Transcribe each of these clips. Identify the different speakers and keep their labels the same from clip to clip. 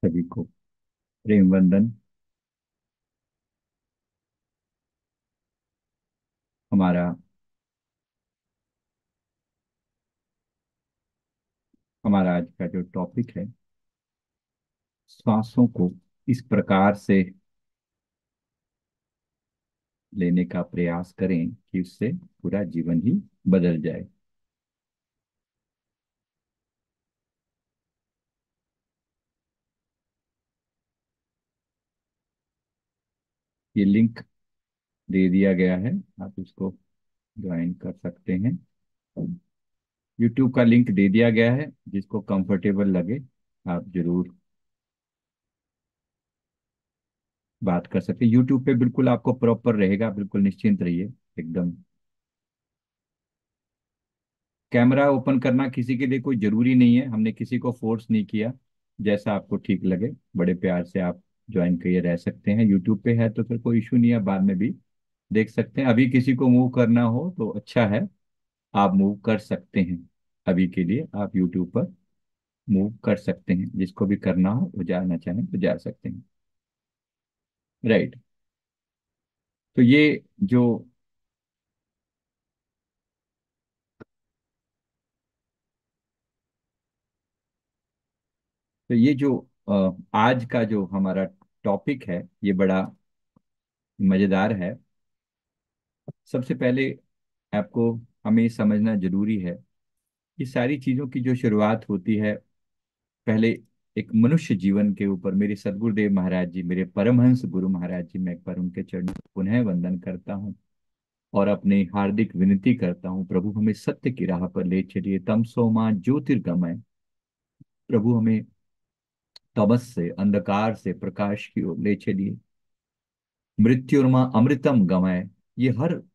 Speaker 1: सभी को प्रेम वंदन। हमारा हमारा आज का जो टॉपिक है, श्वासों को इस प्रकार से लेने का प्रयास करें कि उससे पूरा जीवन ही बदल जाए। ये लिंक दे दिया गया है, आप इसको ज्वाइन कर सकते हैं। यूट्यूब का लिंक दे दिया गया है, जिसको कंफर्टेबल लगे आप जरूर बात कर सकते हैं। यूट्यूब पे बिल्कुल आपको प्रॉपर रहेगा, बिल्कुल निश्चिंत रहिए एकदम। कैमरा ओपन करना किसी के लिए कोई जरूरी नहीं है, हमने किसी को फोर्स नहीं किया। जैसा आपको ठीक लगे बड़े प्यार से आप ज्वाइन करिए, रह सकते हैं। यूट्यूब पे है तो फिर कोई इशू नहीं है, बाद में भी देख सकते हैं। अभी किसी को मूव करना हो तो अच्छा है, आप मूव कर सकते हैं। अभी के लिए आप यूट्यूब पर मूव कर सकते हैं, जिसको भी करना हो वो जाना चाहें तो जा सकते हैं। राइट। तो जो ये जो आज का जो हमारा टॉपिक है, ये बड़ा मजेदार है। सबसे पहले आपको हमें समझना जरूरी है कि सारी चीजों की जो शुरुआत होती है, पहले एक मनुष्य जीवन के ऊपर मेरे सदगुरुदेव महाराज जी, मेरे परमहंस गुरु महाराज जी, मैं एक बार उनके चरणों को पुनः वंदन करता हूँ और अपनी हार्दिक विनती करता हूँ, प्रभु हमें सत्य की राह पर ले चलिए। तमसो मां ज्योतिर्गमय, प्रभु हमें तमस से अंधकार से प्रकाश की ओर ले चलिए। मृत्युर्मा अमृतम गमय, ये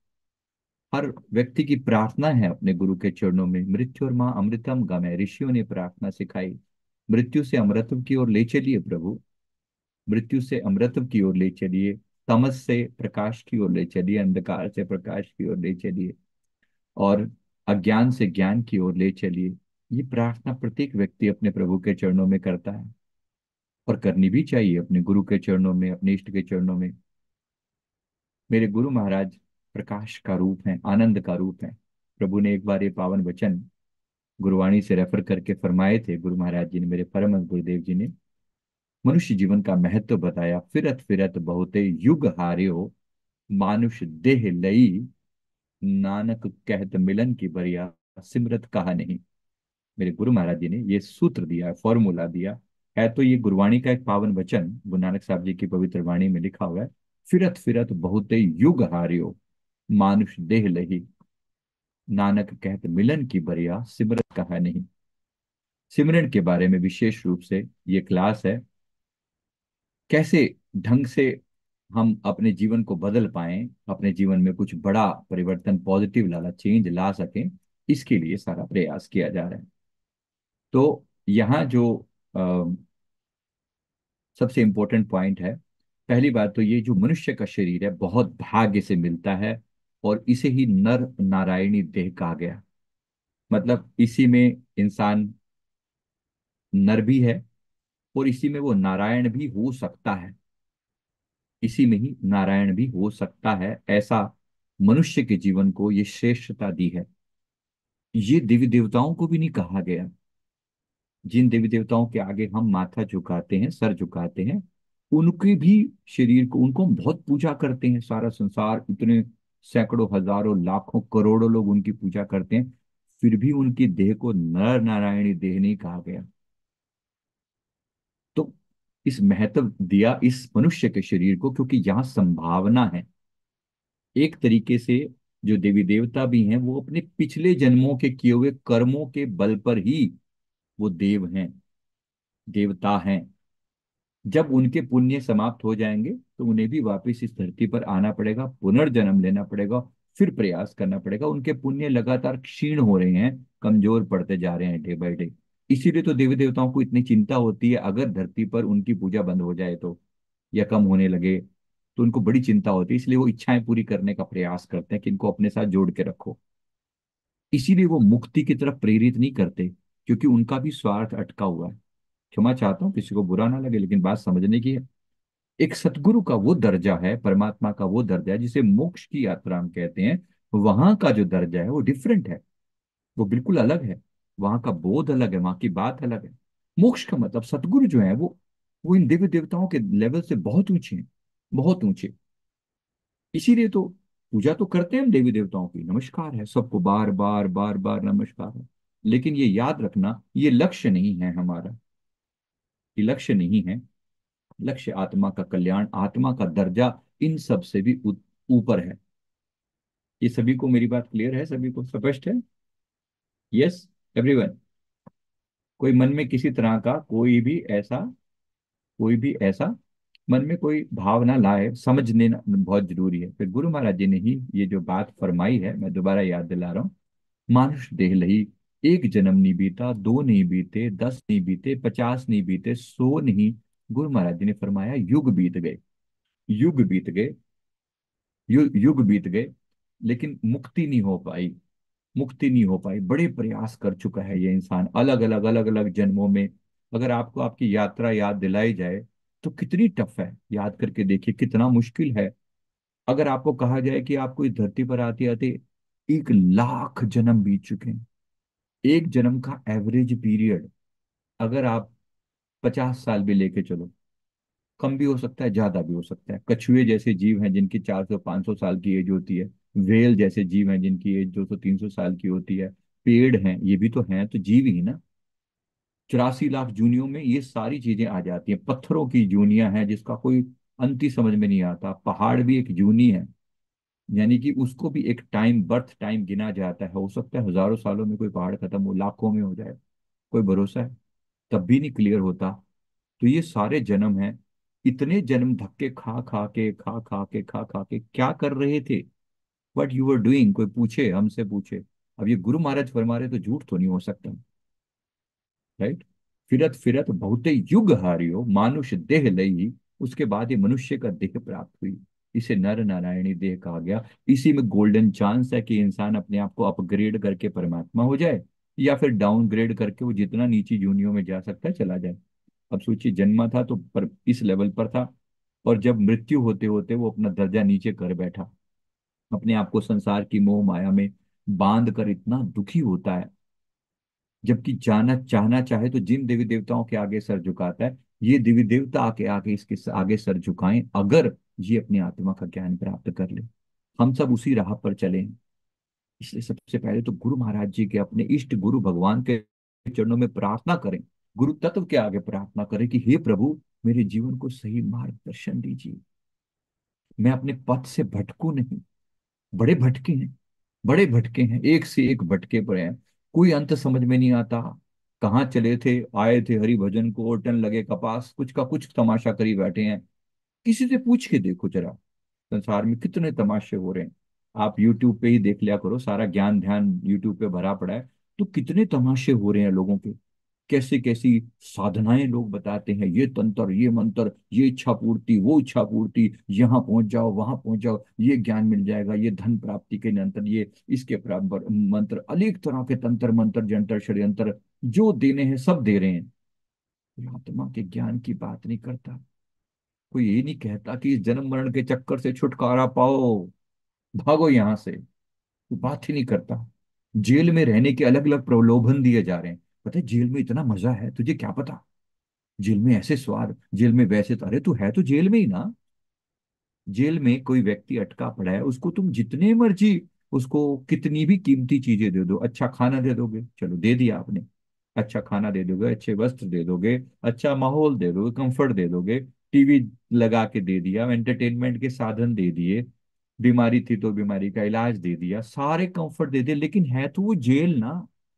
Speaker 1: हर व्यक्ति की प्रार्थना है अपने गुरु के चरणों में। मृत्यु और माँ अमृतम गमय, ऋषियों ने प्रार्थना सिखाई। मृत्यु से अमृतम की ओर ले चलिए प्रभु, मृत्यु से अमृतम की ओर ले चलिए। तमस से प्रकाश की ओर ले चलिए, अंधकार से प्रकाश की ओर ले चलिए, और अज्ञान से ज्ञान की ओर ले चलिए। ये प्रार्थना प्रत्येक व्यक्ति अपने प्रभु के चरणों में करता है, और करनी भी चाहिए अपने गुरु के चरणों में, अपने इष्ट के चरणों में। मेरे गुरु महाराज प्रकाश का रूप है, आनंद का रूप है। प्रभु ने एक बार ये पावन वचन गुरुवाणी से रेफर करके फरमाए थे, गुरु महाराज जी ने, मेरे परम हंस गुरुदेव जी ने मनुष्य जीवन का महत्व बताया। फिरत फिरत बहुते युग हार्यो, मानुष देह लई, नानक कहत मिलन की बरिया, सिमरत कहा नहीं। मेरे गुरु महाराज जी ने ये सूत्र दिया, फॉर्मूला दिया है। तो ये गुरुवाणी का एक पावन वचन गुरु नानक साहब जी की पवित्र वाणी में लिखा हुआ है। फिरत फिरत बहुते युग हार्यो, मानुष देह लही, नानक कहत मिलन की बरिया, सिमरत कहा नहीं। सिमरन के बारे में विशेष रूप से ये क्लास है, कैसे ढंग से हम अपने जीवन को बदल पाएं, अपने जीवन में कुछ बड़ा परिवर्तन, पॉजिटिव लाला चेंज ला सकें। इसके लिए सारा प्रयास किया जा रहा है। तो यहाँ जो अ, सबसे इंपॉर्टेंट पॉइंट है, पहली बात तो ये जो मनुष्य का शरीर है बहुत भाग्य से मिलता है, और इसे ही नर नारायणी देह कहा गया। मतलब इसी में इंसान नर भी है, और इसी में वो नारायण भी हो सकता है। इसी में ही नारायण भी हो सकता है, ऐसा मनुष्य के जीवन को ये श्रेष्ठता दी है। ये देवी देवताओं को भी नहीं कहा गया। जिन देवी देवताओं के आगे हम माथा झुकाते हैं, सर झुकाते हैं, उनके भी शरीर को, उनको हम बहुत पूजा करते हैं। सारा संसार, इतने सैकड़ों हजारों लाखों करोड़ों लोग उनकी पूजा करते हैं, फिर भी उनकी देह को नर नारायणी देह नहीं कहा गया। तो इस महत्व दिया इस मनुष्य के शरीर को, क्योंकि यहाँ संभावना है। एक तरीके से जो देवी देवता भी हैं, वो अपने पिछले जन्मों के किए हुए कर्मों के बल पर ही वो देव हैं, देवता हैं। जब उनके पुण्य समाप्त हो जाएंगे तो उन्हें भी वापस इस धरती पर आना पड़ेगा, पुनर्जन्म लेना पड़ेगा, फिर प्रयास करना पड़ेगा। उनके पुण्य लगातार क्षीण हो रहे हैं, कमजोर पड़ते जा रहे हैं डे बाय डे। इसीलिए तो देवी देवताओं को इतनी चिंता होती है, अगर धरती पर उनकी पूजा बंद हो जाए तो, या कम होने लगे तो उनको बड़ी चिंता होती है। इसलिए वो इच्छाएं पूरी करने का प्रयास करते हैं कि इनको अपने साथ जोड़ के रखो। इसीलिए वो मुक्ति की तरफ प्रेरित नहीं करते, क्योंकि उनका भी स्वार्थ अटका हुआ है। क्षमा चाहता हूँ, किसी को बुरा ना लगे, लेकिन बात समझने की है। एक सतगुरु का वो दर्जा है, परमात्मा का वो दर्जा है जिसे मोक्ष की यात्रा हम कहते हैं। वहां का जो दर्जा है वो डिफरेंट है, वो बिल्कुल अलग है। वहां का बोध अलग है, वहां की बात अलग है। मोक्ष का मतलब सतगुरु जो है वो इन देवी देवताओं के लेवल से बहुत ऊंचे हैं, बहुत ऊंचे। इसीलिए तो पूजा तो करते हैं हम देवी देवताओं की, नमस्कार है सबको, बार बार बार बार नमस्कार है। लेकिन ये याद रखना, ये लक्ष्य नहीं है हमारा, ये लक्ष्य नहीं है। लक्ष्य आत्मा का कल्याण, आत्मा का दर्जा इन सब से भी ऊपर है। ये सभी को मेरी बात क्लियर है, सभी को स्पष्ट है? Yes everyone. कोई मन में किसी तरह का कोई भी ऐसा मन में कोई भावना लाए, समझ लेना बहुत जरूरी है। फिर गुरु महाराज जी ने ही ये जो बात फरमाई है, मैं दोबारा याद दिला रहा हूँ। मानुष देह लही, एक जन्म नहीं बीता, दो नहीं बीते, 10 नहीं बीते, 50 नहीं बीते, 100 नहीं। गुरु महाराज जी ने फरमाया युग बीत गए, युग बीत गए, युग बीत गए, लेकिन मुक्ति नहीं हो पाई, मुक्ति नहीं हो पाई। बड़े प्रयास कर चुका है ये इंसान, अलग अलग जन्मों में। अगर आपको आपकी यात्रा याद दिलाई जाए तो कितनी टफ है, याद करके देखिए कितना मुश्किल है। अगर आपको कहा जाए कि आपको इस धरती पर आते आते 1 लाख जन्म बीत चुके हैं, एक जन्म का एवरेज पीरियड, अगर आप 50 साल भी लेके चलो, कम भी हो सकता है, ज्यादा भी हो सकता है। कछुए जैसे जीव हैं जिनकी 400 500 साल की एज होती है। व्हेल जैसे जीव हैं जिनकी एज 200 300 साल की होती है। पेड़ हैं, ये भी तो हैं, तो जीव ही ना। 84 लाख जूनियों में ये सारी चीजें आ जाती हैं। पत्थरों की जूनियां हैं जिसका कोई अंत ही समझ में नहीं आता। पहाड़ भी एक जूनी है, यानी कि उसको भी एक टाइम, बर्थ टाइम गिना जाता है। हो सकता है हजारों सालों में कोई पहाड़ खत्म हो, लाखों में हो जाए, कोई भरोसा है? तब भी नहीं क्लियर होता। तो ये सारे जन्म हैं, इतने जन्म धक्के खा खा के क्या कर रहे थे, वट यू वर डूइंग, कोई पूछे, हमसे पूछे। अब ये गुरु महाराज फरमा रहे तो झूठ तो नहीं हो सकता, राइट? फिरत फिरत बहुते युग हारियो, मानुष देह लई। उसके बाद ये मनुष्य का देह प्राप्त हुई, इसे नर नारायणी देह कहा गया। इसी में गोल्डन चांस है कि इंसान अपने आप को अपग्रेड करके परमात्मा हो जाए, या फिर डाउनग्रेड करके वो जितना नीची जूनियों में जा सकता है चला जाए। अब सोचिए, जन्मा था तो पर इस लेवल पर था, और जब मृत्यु होते होते वो अपना दर्जा नीचे कर बैठा, अपने आप को संसार की मोह माया में बांध कर इतना दुखी होता है। जबकि जाना चाहना चाहे तो जिन देवी देवताओं के आगे सर झुकाता है, ये देवी देवता आके आगे इसके आगे सर झुकाएं, अगर ये अपनी आत्मा का ज्ञान प्राप्त कर ले। हम सब उसी राह पर चले। इसलिए सबसे पहले तो गुरु महाराज जी के, अपने इष्ट गुरु भगवान के चरणों में प्रार्थना करें, गुरु तत्व के आगे प्रार्थना करें कि हे प्रभु, मेरे जीवन को सही मार्गदर्शन दीजिए, मैं अपने पथ से भटकू नहीं। बड़े भटके हैं, बड़े भटके हैं, एक से एक भटके पड़े हैं, कोई अंत समझ में नहीं आता। कहाँ चले थे, आए थे हरि भजन को, टन लगे कपास, कुछ का कुछ तमाशा करी बैठे हैं। किसी से पूछ के देखो जरा, संसार में कितने तमाशे हो रहे हैं। आप यूट्यूब पे ही देख लिया करो, सारा ज्ञान ध्यान यूट्यूब पे भरा पड़ा है। तो कितने तमाशे हो रहे हैं लोगों के, कैसे कैसी साधनाएं लोग बताते हैं, ये तंत्र, ये मंत्र, ये इच्छा पूर्ति, वो इच्छा पूर्ति, यहाँ पहुंच जाओ, वहां पहुंच जाओ, ये ज्ञान मिल जाएगा, ये धन प्राप्ति के मंत्र, ये इसके मंत्र, अनेक तरह के तंत्र मंत्र जंतर षड्यंत्र जो देने हैं सब दे रहे हैं। कोई आत्मा के ज्ञान की बात नहीं करता, कोई ये नहीं कहता कि इस जन्म मरण के चक्कर से छुटकारा पाओ, भागो यहां से, कोई बात ही नहीं करता। जेल में रहने के अलग अलग प्रलोभन दिए जा रहे हैं। पता है जेल में इतना मजा है, तुझे क्या पता, जेल में ऐसे स्वाद, जेल में वैसे, अरे तू है तो जेल में ही ना। जेल में कोई व्यक्ति अटका पड़ा है, उसको तुम जितने मर्जी, उसको कितनी भी कीमती चीजें दे दो, अच्छा खाना दे दोगे, चलो दे दिया आपने, अच्छा खाना दे दोगे, अच्छे वस्त्र दे दोगे, अच्छा माहौल दे दोगे, कंफर्ट दे दोगे, टीवी लगा के दे दिया, एंटरटेनमेंट के साधन दे दिए, बीमारी थी तो बीमारी का इलाज दे दिया, सारे कंफर्ट दे दिए, लेकिन है तो वो जेल ना,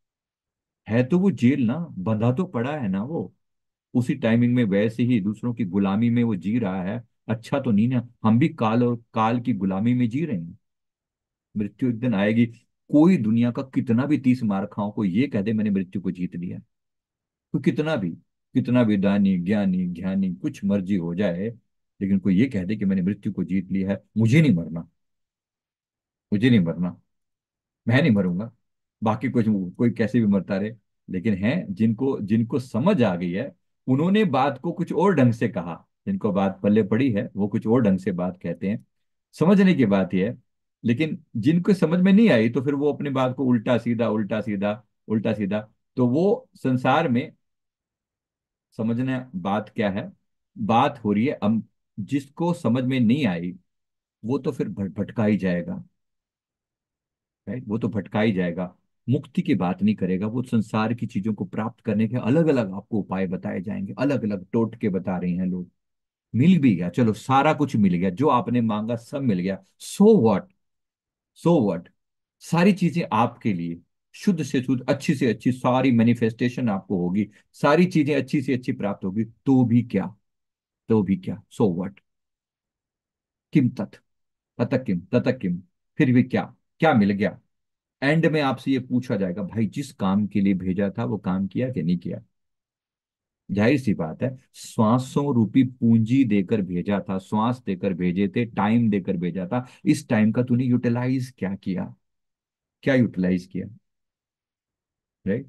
Speaker 1: है तो वो जेल ना, बंधा तो पड़ा है ना वो। उसी टाइमिंग में वैसे ही दूसरों की गुलामी में वो जी रहा है। अच्छा तो नहीं ना, हम भी काल और काल की गुलामी में जी रहे हैं। मृत्यु एक दिन आएगी। कोई दुनिया का कितना भी 30 मार खाओ, कोई ये कह दे मैंने मृत्यु को जीत लिया, कोई कितना भी दानी ज्ञानी ज्ञानी कुछ मर्जी हो जाए, लेकिन कोई ये कह दे कि मैंने मृत्यु को जीत लिया है, मुझे नहीं मरना, मुझे नहीं मरना, मैं नहीं मरूंगा। बाकी कुछ कोई कैसे भी मरता रहे, लेकिन हैं जिनको जिनको समझ आ गई है, उन्होंने बात को कुछ और ढंग से कहा। जिनको बात पल्ले पड़ी है वो कुछ और ढंग से बात कहते हैं। समझने की बात यह है। लेकिन जिनको समझ में नहीं आई तो फिर वो अपनी बात को उल्टा सीधा उल्टा सीधा उल्टा सीधा। तो वो संसार में समझना बात क्या है। बात हो रही है हम, जिसको समझ में नहीं आई वो तो फिर भटका ही जाएगा। राइट, वो तो भटका ही जाएगा। मुक्ति की बात नहीं करेगा वो। संसार की चीजों को प्राप्त करने के अलग अलग आपको उपाय बताए जाएंगे, अलग अलग टोटके बता रहे हैं लोग। मिल भी गया, चलो सारा कुछ मिल गया, जो आपने मांगा सब मिल गया। So what, so what. सारी चीजें आपके लिए, शुद्ध से शुद्ध, अच्छी से अच्छी सारी मैनिफेस्टेशन आपको होगी। सारी चीजें अच्छी से अच्छी प्राप्त होगी, तो भी क्या, तो भी क्या, सो व्हाट। किम तत्, अतः किम ततः किम। फिर भी क्या, क्या मिल गया। एंड में आपसे ये पूछा जाएगा, भाई जिस काम के लिए भेजा था वो काम किया कि नहीं किया। जाहिर सी बात है, श्वासों रूपी पूंजी देकर भेजा था, श्वास देकर भेजे थे, टाइम देकर भेजा था। इस टाइम का तूने यूटिलाइज क्या किया, क्या यूटिलाइज किया। राइट।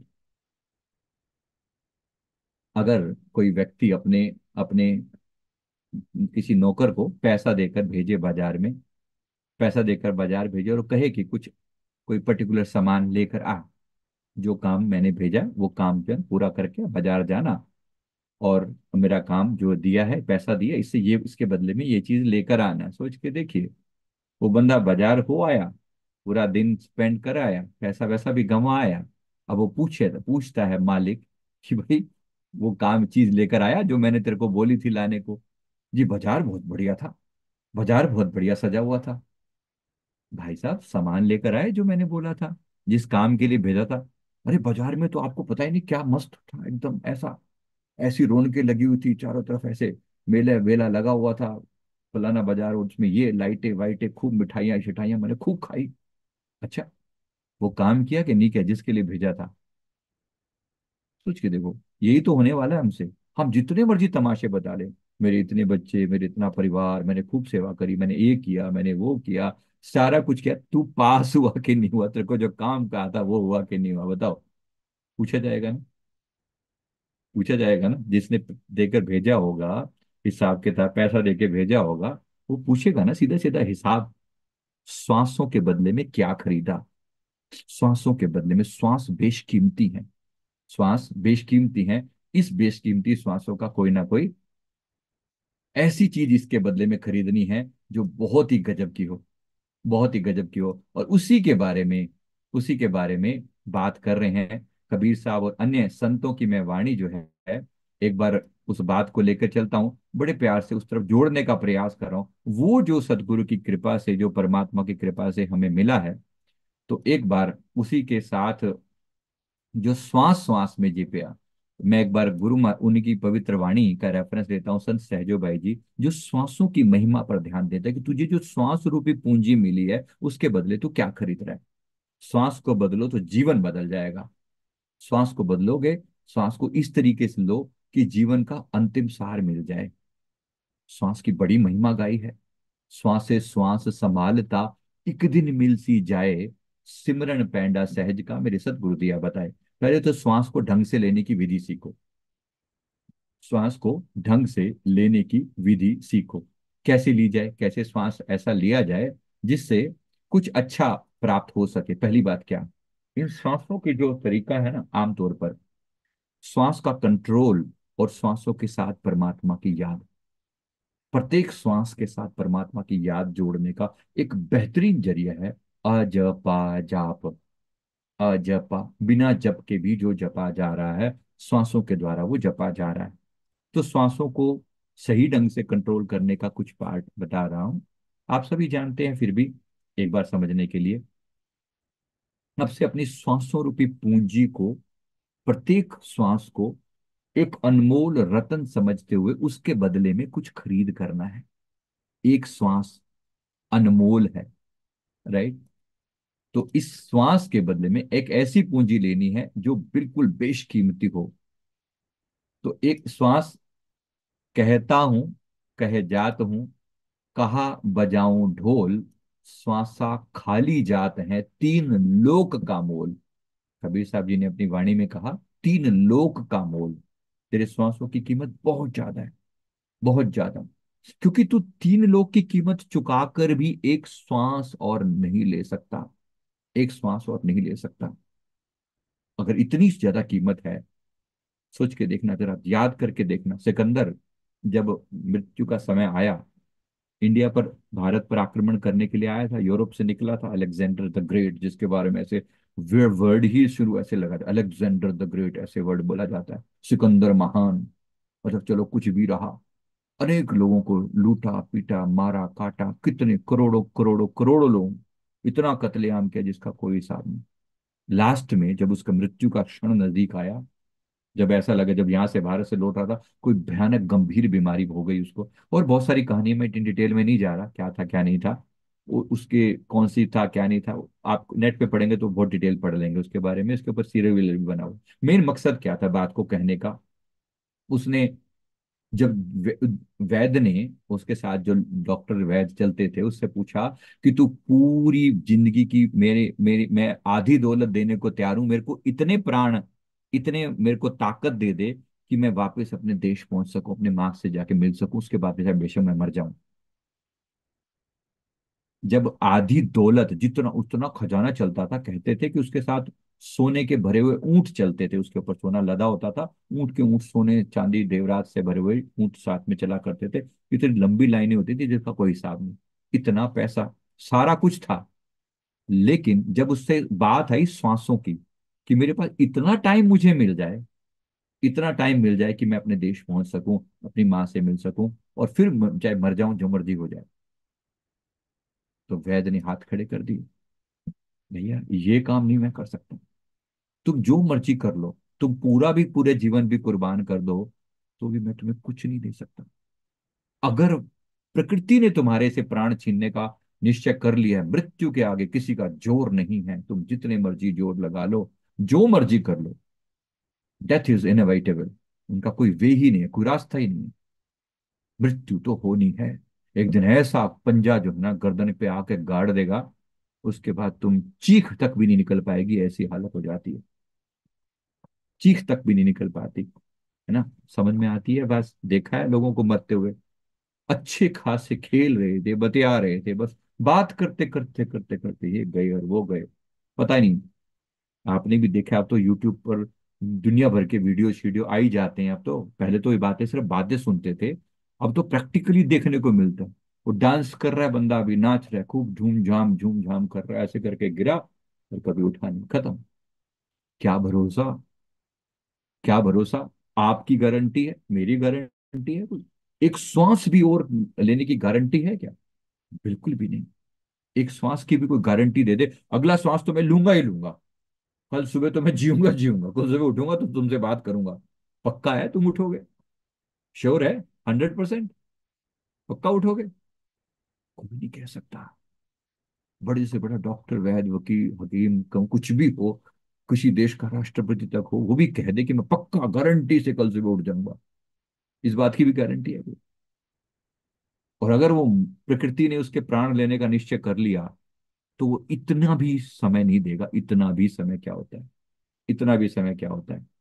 Speaker 1: अगर कोई व्यक्ति अपने अपने किसी नौकर को पैसा देकर भेजे बाजार में, पैसा देकर बाजार भेजे और कहे कि कुछ कोई पर्टिकुलर सामान लेकर आ, जो काम मैंने भेजा वो काम जो है पूरा करके बाजार जाना, और मेरा काम जो दिया है, पैसा दिया, इससे ये इसके बदले में ये चीज लेकर आना। सोच के देखिए, वो बंदा बाजार हो आया, पूरा दिन स्पेंड कर आया, पैसा वैसा भी गंवा आया। अब वो पूछता है मालिक कि भाई वो काम चीज लेकर आया जो मैंने तेरे को बोली थी लाने को। जी बाजार बहुत बढ़िया था, बाजार बहुत बढ़िया सजा हुआ था। भाई साहब सामान लेकर आए जो मैंने बोला था, जिस काम के लिए भेजा था। अरे बाजार में तो आपको पता ही नहीं क्या मस्त था, एकदम ऐसा, ऐसी रौनकें लगी हुई थी चारों तरफ, ऐसे मेला वेला लगा हुआ था। फलाना बाजार, और उसमें ये लाइटें वाइटें, खूब मिठाइयाँ शिठाइयाँ मैंने खूब खाई। अच्छा, वो काम किया कि नहीं किया जिसके लिए भेजा था। सोच के देखो, यही तो होने वाला है हमसे। हम जितने मर्जी तमाशे बता लें, मेरे इतने बच्चे, मेरे इतना परिवार, मैंने खूब सेवा करी, मैंने ये किया, मैंने वो किया, सारा कुछ किया, तू पास हुआ कि नहीं हुआ, तेरे को जो काम कहा था वो हुआ कि नहीं हुआ, बताओ। पूछा जाएगा ना, पूछा जाएगा ना। जिसने देकर भेजा होगा, हिसाब किताब पैसा देके भेजा होगा, वो पूछेगा ना सीधा सीधा हिसाब। श्वासों के बदले में क्या खरीदा। श्वासों के बदले में, श्वास बेशकीमती है, श्वास बेशकीमती है। इस बेशकीमती श्वासों का कोई ना कोई ऐसी चीज इसके बदले में खरीदनी है जो बहुत ही गजब की हो, बहुत ही गजब की हो। और उसी के बारे में बात कर रहे हैं कबीर साहब और अन्य संतों की मैं वाणी जो है। एक बार उस बात को लेकर चलता हूँ, बड़े प्यार से उस तरफ जोड़ने का प्रयास कर रहा हूँ। वो जो सदगुरु की कृपा से, जो परमात्मा की कृपा से हमें मिला है, तो एक बार उसी के साथ जो श्वास श्वास में जी पिया। मैं एक बार उनकी पवित्र वाणी का रेफरेंस लेता हूँ, संत सहजो भाई जी, जो श्वासों की महिमा पर ध्यान देता है कि तुझे जो श्वास रूपी पूंजी मिली है उसके बदले तू क्या खरीद रहा है। श्वास को बदलो तो जीवन बदल जाएगा। श्वास को बदलोगे, श्वास को इस तरीके से लो कि जीवन का अंतिम सार मिल जाए। श्वास की बड़ी महिमा गाई है। श्वास से श्वास संभालता, एक दिन मिल सी जाए, सिमरन पैंडा सहज का, मेरे सतगुरु दिया बताए। पहले तो श्वास को ढंग से लेने की विधि सीखो। श्वास को ढंग से लेने की विधि सीखो। कैसे ली जाए, कैसे श्वास ऐसा लिया जाए जिससे कुछ अच्छा प्राप्त हो सके। पहली बात क्या, इन श्वासों की जो तरीका है ना, आमतौर पर श्वास का कंट्रोल और श्वासों के साथ परमात्मा की याद, प्रत्येक श्वास के साथ परमात्मा की याद जोड़ने का एक बेहतरीन जरिया है अजपा जाप। अजपा, बिना जप के भी जो जपा जा रहा है, श्वासों के द्वारा वो जपा जा रहा है। तो श्वासों को सही ढंग से कंट्रोल करने का कुछ पार्ट बता रहा हूं। आप सभी जानते हैं, फिर भी एक बार समझने के लिए, अब से अपनी श्वासों रूपी पूंजी को, प्रत्येक श्वास को एक अनमोल रतन समझते हुए उसके बदले में कुछ खरीद करना है। एक श्वास अनमोल है। राइट। तो इस श्वास के बदले में एक ऐसी पूंजी लेनी है जो बिल्कुल बेशकीमती हो। तो एक श्वास, कहता हूं, कहे जात हूं, कहा बजाऊं ढोल, श्वासा खाली जात है, तीन लोक का मोल। कबीर साहब जी ने अपनी वाणी में कहा, तीन लोक का मोल। तेरे श्वासों की कीमत बहुत ज्यादा है, बहुत ज्यादा। क्योंकि तू 3 लोग की कीमत चुका कर भी एक श्वास और नहीं ले सकता, एक श्वास और नहीं ले सकता। अगर इतनी ज्यादा कीमत है, सोच के देखना जरा, याद करके देखना। सिकंदर जब मृत्यु का समय आया, इंडिया पर, भारत पर आक्रमण करने के लिए आया था, यूरोप से निकला था अलेक्जेंडर द ग्रेट, जिसके बारे में ऐसे वर्ड ही शुरू ऐसे लगा था, अलेक्जेंडर द ग्रेट ऐसे वर्ड बोला जाता है, सिकंदर महान। मतलब चलो कुछ भी रहा, अनेक लोगों को लूटा पीटा मारा काटा, कितने करोड़ों करोड़ों करोड़ों लोग, इतना कत्लेआम किया जिसका कोई हिसाब नहीं। लास्ट में जब उसका मृत्यु का क्षण नजदीक आया, जब ऐसा लगा, जब यहाँ से भारत से लौट रहा था, कोई भयानक गंभीर बीमारी हो गई उसको, और बहुत सारी कहानी में इन डिटेल में नहीं जा रहा, क्या था क्या नहीं था, वो उसके कौन सी था क्या नहीं था, आप नेट पे पढ़ेंगे तो बहुत डिटेल पढ़ लेंगे उसके बारे में, इसके ऊपर सीरियल वीरियल भी बना हुआ। मेन मकसद क्या था बात को कहने का, उसने जब वैद्य ने उसके साथ, जो डॉक्टर वैद्य चलते थे, उससे पूछा कि तू पूरी जिंदगी की मेरे मेरी मैं आधी दौलत देने को तैयार हूं, मेरे को इतने प्राण, इतने मेरे को ताकत दे दे कि मैं वापस अपने देश पहुंच सकूं, अपने माँ से जाके मिल सकूं, उसके बाद बेशक बेशक मैं मर जाऊं। जब आधी दौलत, जितना उतना खजाना चलता था, कहते थे कि उसके साथ सोने के भरे हुए ऊंट चलते थे, उसके ऊपर सोना लदा होता था, ऊंट के ऊंट, सोने चांदी देवराज से भरे हुए ऊंट साथ में चला करते थे, इतनी लंबी लाइनें होती थी जिसका कोई हिसाब नहीं, इतना पैसा, सारा कुछ था। लेकिन जब उससे बात आई श्वासों की, कि मेरे पास इतना टाइम मुझे मिल जाए, इतना टाइम मिल जाए कि मैं अपने देश पहुंच सकूं, अपनी माँ से मिल सकूं, और फिर चाहे मर जाऊं, जो मर्जी हो जाए, तो वैद्य ने हाथ खड़े कर दिए, भैया ये काम नहीं मैं कर सकता, तुम जो मर्जी कर लो, तुम पूरा भी पूरे जीवन भी कुर्बान कर दो, तो भी मैं तुम्हें कुछ नहीं दे सकता। अगर प्रकृति ने तुम्हारे से प्राण छीनने का निश्चय कर लिया है, मृत्यु के आगे किसी का जोर नहीं है, तुम जितने मर्जी जोर लगा लो, जो मर्जी कर लो, डेथ इज इनएविटेबल, उनका कोई वे ही नहीं है, कोई रास्ता ही नहीं है, मृत्यु तो होनी है। एक दिन ऐसा पंजा जो है ना गर्दन पे आके गाड़ देगा, उसके बाद तुम चीख तक भी नहीं निकल पाएगी, ऐसी हालत हो जाती है, चीख तक भी नहीं निकल पाती, है ना। समझ में आती है, बस देखा है लोगों को मरते हुए, अच्छे खासे खेल रहे थे, बतिया रहे थे, बस बात करते करते करते करते ये गए और वो गए, पता ही नहीं। आपने भी देखा, अब तो यूट्यूब पर दुनिया भर के वीडियो शीडियो आ ही जाते हैं, अब तो, पहले तो ये बातें सिर्फ बातें सुनते थे, अब तो प्रैक्टिकली देखने को मिलता है। वो डांस कर रहा है बंदा, अभी नाच रहा है, खूब झूम झाम कर रहा है, ऐसे करके गिरा और कभी उठा नहीं, खत्म। क्या भरोसा, क्या भरोसा, आपकी गारंटी है, मेरी गारंटी है कुछ, एक श्वास भी और लेने की गारंटी है क्या? बिल्कुल भी नहीं। एक श्वास की भी कोई गारंटी दे दे, अगला श्वास तो मैं लूंगा ही लूंगा, कल सुबह तो मैं जीऊंगा जीऊंगा, कल सुबह उठूंगा तो तुमसे बात करूंगा, पक्का है तुम उठोगे? श्योर है? 100% पक्का उठोगे? कोई नहीं कह सकता, बड़े से बड़ा डॉक्टर, वैद्य, वकील, हकीम, कुछ भी हो, किसी देश का राष्ट्रपति तक हो, वो भी कह दे कि मैं पक्का गारंटी से कल सुबह उठ जाऊंगा, इस बात की भी गारंटी है कोई? और अगर वो प्रकृति ने उसके प्राण लेने का निश्चय कर लिया, तो वो इतना भी समय नहीं देगा, इतना भी समय क्या होता है, इतना भी समय क्या होता है,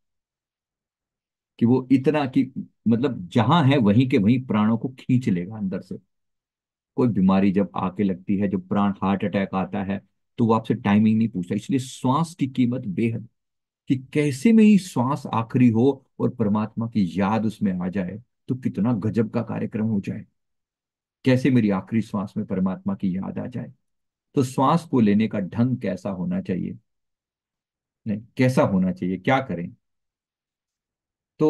Speaker 1: कि वो इतना कि, मतलब जहां है वहीं के वहीं प्राणों को खींच लेगा अंदर से। कोई बीमारी जब आके लगती है, जब प्राण, हार्ट अटैक आता है, तो वो आपसे टाइमिंग नहीं पूछता, इसलिए श्वास की कीमत बेहद, कि कैसे में ही श्वास आखिरी हो और परमात्मा की याद उसमें आ जाए, तो कितना गजब का कार्यक्रम हो जाए, कैसे मेरी आखिरी श्वास में परमात्मा की याद आ जाए। तो श्वास को लेने का ढंग कैसा होना चाहिए, नहीं कैसा होना चाहिए, क्या करें? तो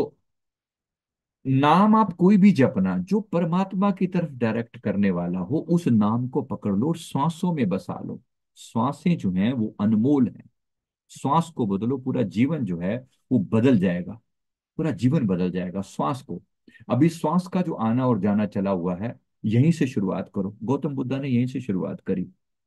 Speaker 1: नाम आप कोई भी जपना जो परमात्मा की तरफ डायरेक्ट करने वाला हो, उस नाम को पकड़ लो और श्वासों में बसा लो। श्वासें जो हैं वो अनमोल हैं, श्वास को बदलो, पूरा जीवन जो है वो बदल जाएगा, पूरा जीवन बदल जाएगा श्वास को। अभी श्वास का जो आना और जाना चला हुआ है, यहीं से शुरुआत करो, गौतम बुद्धा ने यहीं से शुरुआत करी,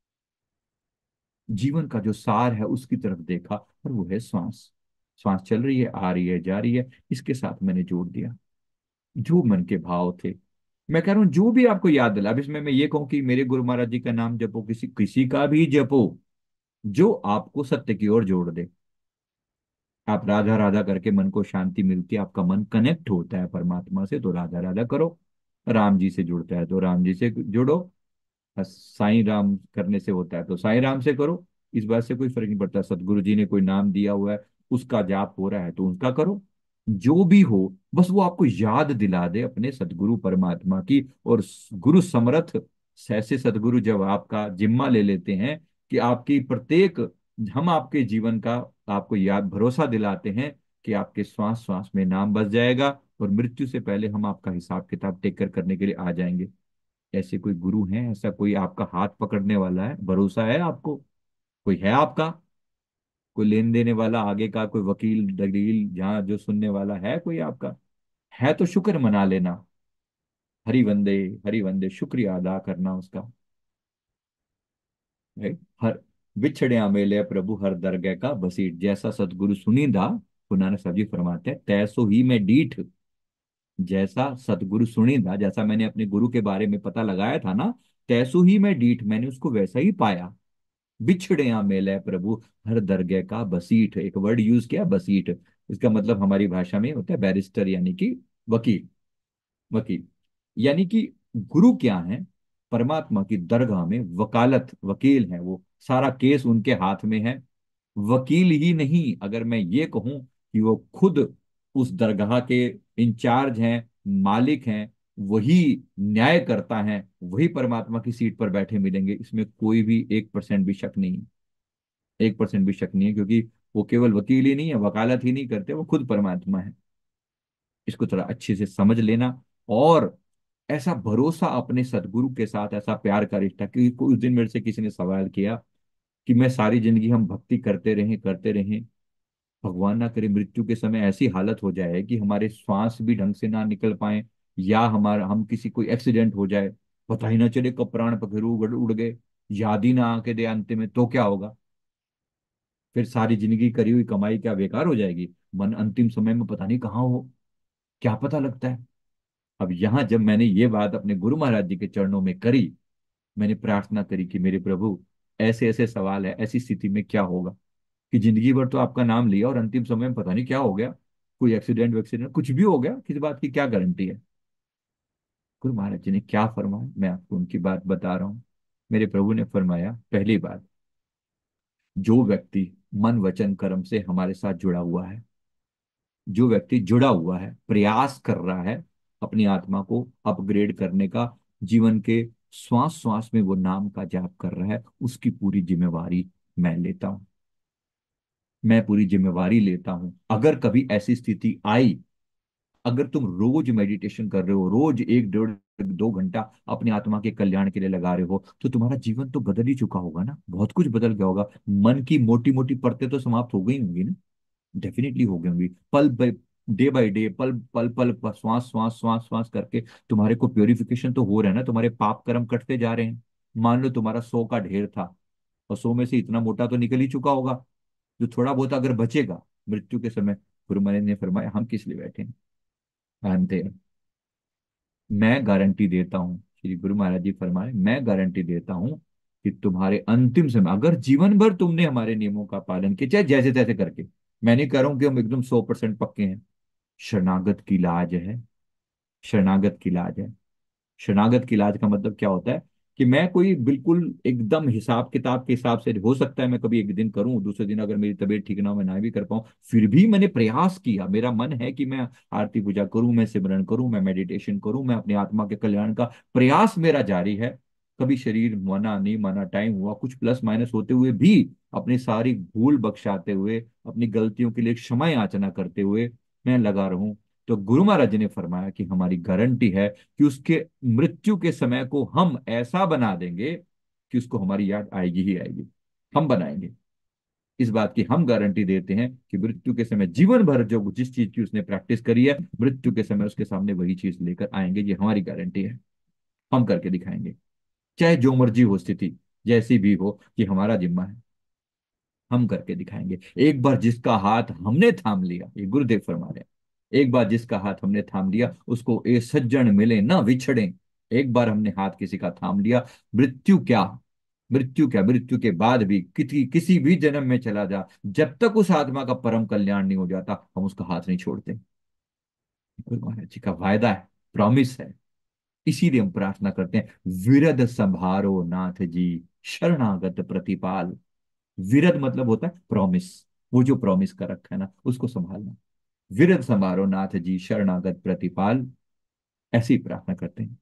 Speaker 1: जीवन का जो सार है उसकी तरफ देखा, और वो है श्वास। श्वास चल रही है, आ रही है, जा रही है, इसके साथ मैंने जोड़ दिया जो मन के भाव थे। मैं कह रहा हूं जो भी आपको याद दिला, अब इसमें मैं ये कहूं कि मेरे गुरु महाराज जी का नाम जपो, किसी किसी का भी जपो, जो आपको सत्य की ओर जोड़ दे, आप राधा राधा करके मन को शांति मिलती है, आपका मन कनेक्ट होता है परमात्मा से, तो राधा राधा करो। राम जी से जुड़ता है तो राम जी से जुड़ो। साईं राम करने से होता है तो साईं राम से करो। इस बात से कोई फर्क नहीं पड़ता। सतगुरु जी ने कोई नाम दिया हुआ है, उसका जाप हो रहा है तो उसका करो। जो भी हो, बस वो आपको याद दिला दे अपने सतगुरु परमात्मा की। और गुरु समर्थ ऐसे सतगुरु जब आपका जिम्मा ले लेते हैं कि आपकी प्रत्येक, हम आपके जीवन का आपको याद भरोसा दिलाते हैं कि आपके श्वास श्वास में नाम बस जाएगा, और मृत्यु से पहले हम आपका हिसाब किताब टेक कर करने के लिए आ जाएंगे। ऐसे कोई गुरु हैं, ऐसा कोई आपका हाथ पकड़ने वाला है, भरोसा है आपको? कोई है आपका? कोई लेन देने वाला आगे का, कोई वकील दलील जहाँ जो सुनने वाला है कोई आपका? है तो शुक्र मना लेना। हरि वंदे, हरि वंदे, शुक्रिया अदा करना उसका। राइट। हर बिछड़िया मेले प्रभु हर दरगह का बसीठ, जैसा सतगुरु सुनीदा, गुरु नानक साहब जी फरमाते हैं, तैसो ही मैं डीठ। जैसा सतगुरु सुनीदा, जैसा मैंने अपने गुरु के बारे में पता लगाया था ना, तैसो ही मैं डीठ, मैंने उसको वैसा ही पाया। बिछड़िया मेले प्रभु हर दरगह का बसीठ, एक वर्ड यूज किया बसीठ। इसका मतलब हमारी भाषा में होता है बैरिस्टर, यानी कि वकील। वकील यानी कि गुरु क्या है? परमात्मा की दरगाह में वकालत, वकील है वो, सारा केस उनके हाथ में है। वकील ही नहीं, अगर मैं ये कहूं कि वो खुद उस दरगाह के इंचार्ज हैं, मालिक हैं, वही न्याय करता है, वही परमात्मा की सीट पर बैठे मिलेंगे, इसमें कोई भी 1% भी शक नहीं है। 1% भी शक नहीं है, क्योंकि वो केवल वकील ही नहीं है, वकालत ही नहीं करते, वो खुद परमात्मा है। इसको थोड़ा अच्छे से समझ लेना। और ऐसा भरोसा अपने सदगुरु के साथ, ऐसा प्यार का रिश्ता, क्योंकि उस दिन मेरे से किसी ने सवाल किया कि मैं सारी जिंदगी हम भक्ति करते रहें, भगवान ना करे मृत्यु के समय ऐसी हालत हो जाए कि हमारे श्वास भी ढंग से ना निकल पाए, या हमारा हम किसी कोई एक्सीडेंट हो जाए, पता ही ना चले कब प्राण पखेरु उड़ गए, याद ही ना आके दे अंत में, तो क्या होगा? फिर सारी जिंदगी करी हुई कमाई क्या बेकार हो जाएगी? मन अंतिम समय में पता नहीं कहाँ हो, क्या पता लगता है। अब यहां जब मैंने ये बात अपने गुरु महाराज जी के चरणों में करी, मैंने प्रार्थना करी कि मेरे प्रभु, ऐसे ऐसे सवाल है, ऐसी स्थिति में क्या होगा कि जिंदगी भर तो आपका नाम लिया और अंतिम समय में पता नहीं क्या हो गया, कोई एक्सीडेंट वैक्सीडेंट कुछ भी हो गया, किस बात की क्या गारंटी है? गुरु महाराज जी ने क्या फरमाया, मैं आपको उनकी बात बता रहा हूँ। मेरे प्रभु ने फरमाया, पहली बात, जो व्यक्ति मन वचन कर्म से हमारे साथ जुड़ा हुआ है, जो व्यक्ति जुड़ा हुआ है, प्रयास कर रहा है अपनी आत्मा को अपग्रेड करने का, जीवन के श्वास श्वास में वो नाम का जाप कर रहा है, उसकी पूरी जिम्मेवारी मैं लेता हूं। मैं पूरी जिम्मेवारी लेता हूं। अगर कभी ऐसी स्थिति आई, अगर तुम रोज मेडिटेशन कर रहे हो, रोज 1 डेढ़ 2 घंटा अपनी आत्मा के कल्याण के लिए लगा रहे हो, तो तुम्हारा जीवन तो बदल ही चुका होगा ना, बहुत कुछ बदल गया होगा। मन की मोटी मोटी परतें तो समाप्त हो गई होंगी ना, डेफिनेटली हो गई होंगी। डे बाय डे, पल पल पल श्वास श्वास श्वास श्वास करके तुम्हारे को प्योरिफिकेशन तो हो रहा है ना, तुम्हारे पाप कर्म कटते जा रहे हैं। मान लो तुम्हारा 100 का ढेर था, और 100 में से इतना मोटा तो निकल ही चुका होगा, जो थोड़ा बहुत अगर बचेगा मृत्यु के समय, गुरु महाराज ने फरमाया, हम किस लिए बैठे हैं? जानते हैं। मैं गारंटी देता हूँ, श्री गुरु महाराज जी फरमाए, मैं गारंटी देता हूँ कि तुम्हारे अंतिम समय, अगर जीवन भर तुमने हमारे नियमों का पालन किया, चाहे जैसे तैसे करके, मैं नहीं कह रहा हूं कि हम एकदम 100% पक्के हैं, शरणागत की लाज है। शरणागत की लाज है। शरणागत की इलाज का मतलब क्या होता है कि मैं कोई बिल्कुल एकदम हिसाब किताब के हिसाब से, हो सकता है मैं कभी एक दिन करूं, दूसरे दिन अगर मेरी तबीयत ठीक ना हो, मैं ना भी कर पाऊं, फिर भी मैंने प्रयास किया, मेरा मन है कि मैं आरती पूजा करूं, मैं सिमरन करूं, मैं मेडिटेशन करूं, मैं अपनी आत्मा के कल्याण का प्रयास मेरा जारी है। कभी शरीर माना नहीं माना, टाइम हुआ, कुछ प्लस माइनस होते हुए भी, अपनी सारी भूल बख्शाते हुए, अपनी गलतियों के लिए क्षमा याचना करते हुए मैं लगा रहूं। तो गुरु महाराज जी ने फरमाया कि हमारी गारंटी है कि उसके मृत्यु के समय को हम ऐसा बना देंगे कि उसको हमारी याद आएगी ही आएगी। हम बनाएंगे। इस बात की हम गारंटी देते हैं कि मृत्यु के समय जीवन भर जो जिस चीज की उसने प्रैक्टिस करी है, मृत्यु के समय उसके सामने वही चीज लेकर आएंगे, ये हमारी गारंटी है। हम करके दिखाएंगे, चाहे जो मर्जी हो स्थिति, जैसी भी हो, कि हमारा जिम्मा है, हम करके दिखाएंगे। एक बार जिसका हाथ हमने थाम लिया, ये गुरुदेव फरमा रहे हैं, एक बार जिसका हाथ हमने थाम लिया, उसको ए सज्जन मिले ना विछड़े। एक बार हमने हाथ किसी का थाम लिया, मृत्यु क्या, मृत्यु क्या, मृत्यु के बाद भी किसी भी जन्म में चला जा, जब तक उस आत्मा का परम कल्याण नहीं हो जाता, हम उसका हाथ नहीं छोड़ते। गुरु महाराज जी का वायदा है, प्रॉमिस है। इसीलिए हम प्रार्थना करते हैं, विरद संभारो नाथ जी, शरणागत प्रतिपाल। विरद मतलब होता है प्रॉमिस, वो जो प्रॉमिस कर रखा है ना, उसको संभालना। विरद संभारो नाथ जी, शरणागत प्रतिपाल। ऐसी प्रार्थना करते हैं।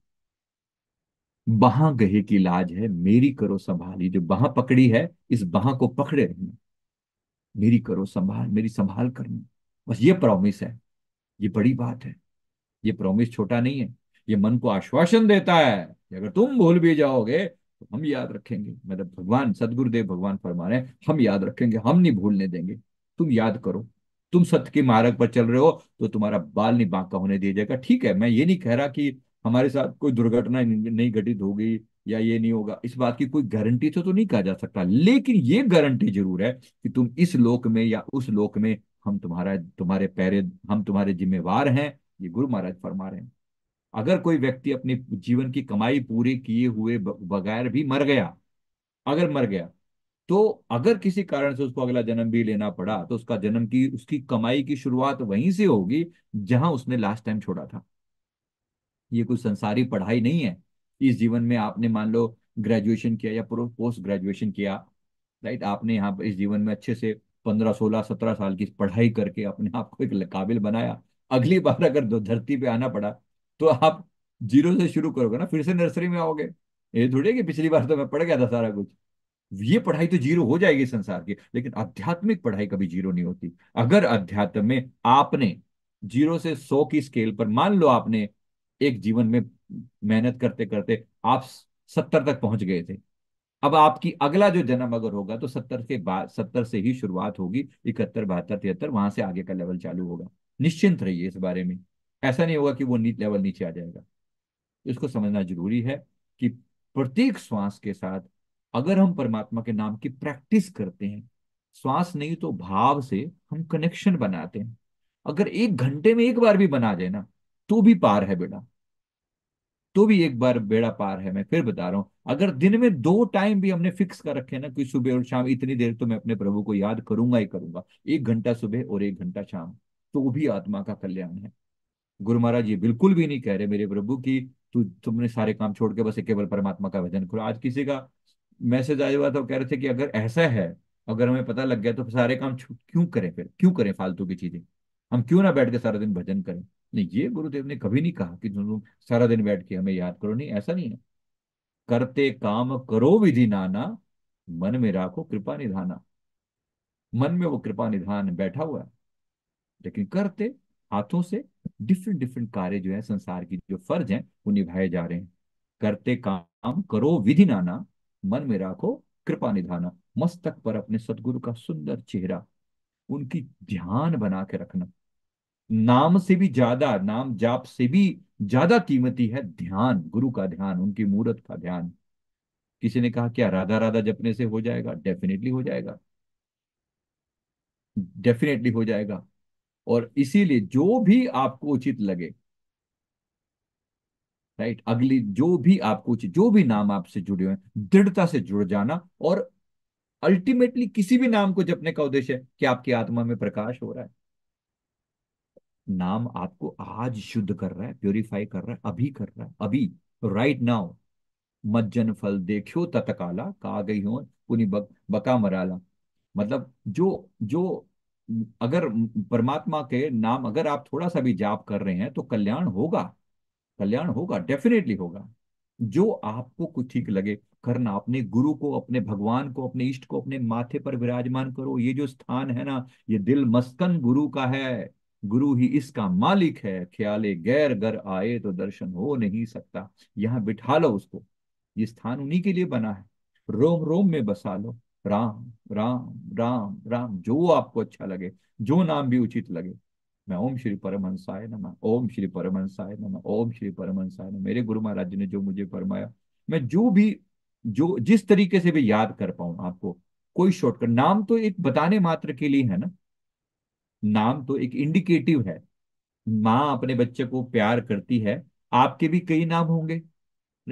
Speaker 1: बाह गहे की लाज है, मेरी करो संभाली। जो बाह पकड़ी है, इस बाह को पकड़े रहना। मेरी करो संभाल, मेरी संभाल करना। बस ये प्रॉमिस है। ये बड़ी बात है। ये प्रॉमिस छोटा नहीं है। ये मन को आश्वासन देता है कि अगर तुम भूल भी जाओगे तो हम याद रखेंगे। मतलब भगवान सदगुरुदेव भगवान फरमा रहे हैं, हम याद रखेंगे, हम नहीं भूलने देंगे। तुम याद करो। तुम सत्य के मार्ग पर चल रहे हो तो तुम्हारा बाल नहीं बांका होने दिया जाएगा। ठीक है, मैं ये नहीं कह रहा कि हमारे साथ कोई दुर्घटना नहीं घटित होगी या ये नहीं होगा। इस बात की कोई गारंटी तो नहीं कहा जा सकता, लेकिन ये गारंटी जरूर है कि तुम इस लोक में या उस लोक में, हम तुम्हारे पैरे, हम तुम्हारे जिम्मेवार हैं। ये गुरु महाराज फरमा रहे हैं। अगर कोई व्यक्ति अपनी जीवन की कमाई पूरी किए हुए बगैर भी मर गया, अगर मर गया, तो अगर किसी कारण से उसको अगला जन्म भी लेना पड़ा, तो उसका जन्म की उसकी कमाई की शुरुआत वहीं से होगी जहां उसने लास्ट टाइम छोड़ा था। ये कोई संसारी पढ़ाई नहीं है। इस जीवन में आपने मान लो ग्रेजुएशन किया या पोस्ट ग्रेजुएशन किया, राइट, आपने यहाँ पर इस जीवन में अच्छे से 15 16 17 साल की पढ़ाई करके अपने आप को एक काबिल बनाया। अगली बार अगर धरती पे आना पड़ा तो आप जीरो से शुरू करोगे ना, फिर से नर्सरी में आओगे। ये थोड़ी है कि पिछली बार तो मैं पढ़ गया था सारा कुछ। ये पढ़ाई तो जीरो हो जाएगी संसार की, लेकिन आध्यात्मिक पढ़ाई कभी जीरो नहीं होती। अगर अध्यात्म में आपने 0 से 100 की स्केल पर, मान लो आपने एक जीवन में मेहनत करते करते आप 70 तक पहुंच गए थे। अब आपकी अगला जो जन्म अगर होगा तो 70 के बाद, 70 से ही शुरुआत होगी, 71 72 73 वहां से आगे का लेवल चालू होगा। निश्चिंत रहिए इस बारे में। ऐसा नहीं होगा कि वो लेवल नीचे आ जाएगा। इसको समझना जरूरी है कि प्रत्येक श्वास के साथ अगर हम परमात्मा के नाम की प्रैक्टिस करते हैं, श्वास नहीं तो भाव से हम कनेक्शन बनाते हैं। अगर 1 घंटे में एक बार भी बना जाए ना, तो भी पार है बेटा। तो भी एक बार बेड़ा पार है। मैं फिर बता रहा हूं, अगर दिन में 2 टाइम भी हमने फिक्स कर रखे ना, कि सुबह और शाम इतनी देर तो मैं अपने प्रभु को याद करूंगा ही करूंगा, 1 घंटा सुबह और 1 घंटा शाम, तो भी आत्मा का कल्याण है। गुरु महाराज ये बिल्कुल भी नहीं कह रहे मेरे प्रभु की तुमने सारे काम छोड़ के बस एक केवल परमात्मा का भजन करो। आज किसी का मैसेज आया हुआ था, वो कह रहे थे कि अगर ऐसा है, अगर हमें पता लग गया तो सारे काम क्यों करें, फिर क्यों करें फालतू की चीजें। हम क्यों ना बैठ के सारा दिन भजन करें। नहीं, ये गुरुदेव ने कभी नहीं कहा कि तुम सारा दिन बैठ के हमें याद करो। नहीं, ऐसा नहीं है। करते काम करो विधि नाना, मन में राखो कृपा निधाना। मन में वो कृपा निधान बैठा हुआ है, लेकिन करते हाथों से डिफरेंट डिफरेंट कार्य जो है, संसार की जो फर्ज हैं वो निभाए जा रहे हैं। करते काम करो विधि नाना, मन में राखो कृपा निधाना। मस्तक पर अपने सदगुरु का सुंदर चेहरा, उनकी ध्यान बना के रखना। नाम से भी ज्यादा, नाम जाप से भी ज्यादा कीमती है ध्यान, गुरु का ध्यान, उनकी मूरत का ध्यान। किसी ने कहा क्या राधा राधा जपने से हो जाएगा? डेफिनेटली हो जाएगा। डेफिनेटली हो जाएगा। और इसीलिए जो भी आपको उचित लगे, राइट, अगली जो भी आपको जो भी नाम आपसे जुड़े हुए हैं, दृढ़ता से जुड़ जाना। और अल्टीमेटली किसी भी नाम को जपने का उद्देश्य है कि आपकी आत्मा में प्रकाश हो रहा है। नाम आपको आज शुद्ध कर रहा है, प्योरीफाई कर रहा है, अभी कर रहा है, अभी, राइट नाउ। मज्जन फल देखियो तत्काला, का गई हो पुनि बका मराला। मतलब जो जो अगर परमात्मा के नाम अगर आप थोड़ा सा भी जाप कर रहे हैं तो कल्याण होगा। कल्याण होगा, डेफिनेटली होगा। जो आपको कुछ ठीक लगे करना। अपने गुरु को, अपने भगवान को, अपने इष्ट को अपने माथे पर विराजमान करो। ये जो स्थान है ना, ये दिल मस्कन गुरु का है। गुरु ही इसका मालिक है, ख्याले गैर घर आए तो दर्शन हो नहीं सकता। यहाँ बिठा लो उसको। ये स्थान उन्हीं के लिए बना है। रोम रोम में बसा लो। राम राम राम राम, जो आपको अच्छा लगे, जो नाम भी उचित लगे। मैं ओम श्री परमहंसाय नमः, ओम श्री परमहंसाय नमः, ओम श्री परमहंसाय नमः। मेरे गुरु महाराज जी ने जो मुझे फरमाया, मैं जो भी, जो जिस तरीके से भी याद कर पाऊं आपको। कोई शॉर्टकट, नाम तो एक बताने मात्र के लिए है ना। नाम तो एक इंडिकेटिव है। माँ अपने बच्चे को प्यार करती है, आपके भी कई नाम होंगे, राइट।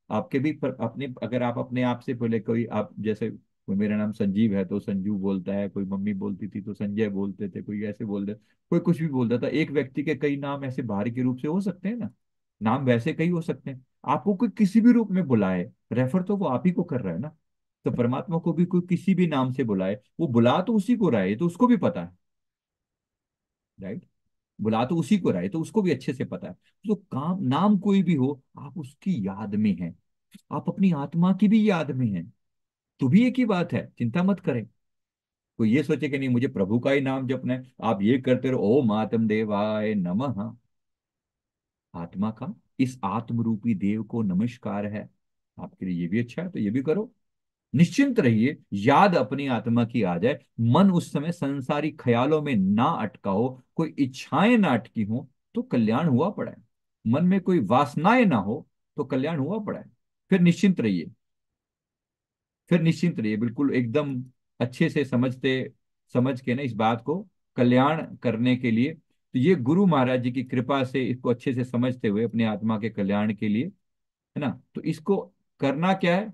Speaker 1: आपके भी अपने, अगर आप अपने आप से बोले, कोई आप जैसे कोई मेरा नाम संजीव है तो संजू बोलता है, कोई मम्मी बोलती थी तो संजय बोलते थे, कोई ऐसे बोलते, कोई कुछ भी बोलता था। एक व्यक्ति के कई नाम ऐसे बाहरी के रूप से हो सकते हैं ना, नाम वैसे कई हो सकते हैं। आपको कोई किसी भी रूप में बुलाए, रेफर तो वो आप ही को कर रहा है ना। तो परमात्मा को भी कोई किसी भी नाम से बुलाए, वो बुला तो उसी को रहा है, ये तो उसको भी पता है, राइट। बुला तो उसी को रहा है, तो उसको भी अच्छे से पता है। तो काम नाम कोई भी हो, आप उसकी याद में हैं, आप अपनी आत्मा की भी याद में हैं, तो भी एक ही बात है, चिंता मत करें। कोई ये सोचे कि नहीं मुझे प्रभु का ही नाम जपना है, आप ये करते रहो, ओम आत्म देवाय नमः, आत्मा का, इस आत्म रूपी देव को नमस्कार है। आपके लिए ये भी अच्छा है तो ये भी करो। निश्चिंत रहिए, याद अपनी आत्मा की आ जाए, मन उस समय संसारी ख्यालों में ना अटका हो, कोई इच्छाएं ना अटकी हो, तो कल्याण हुआ पड़ा है। मन में कोई वासनाएं ना हो तो कल्याण हुआ पड़ा है। फिर निश्चिंत रहिए, फिर निश्चिंत रहिए, बिल्कुल एकदम अच्छे से समझते, समझ के ना इस बात को कल्याण करने के लिए, तो ये गुरु महाराज जी की कृपा से इसको अच्छे से समझते हुए अपने आत्मा के कल्याण के लिए, है ना, तो इसको करना क्या है,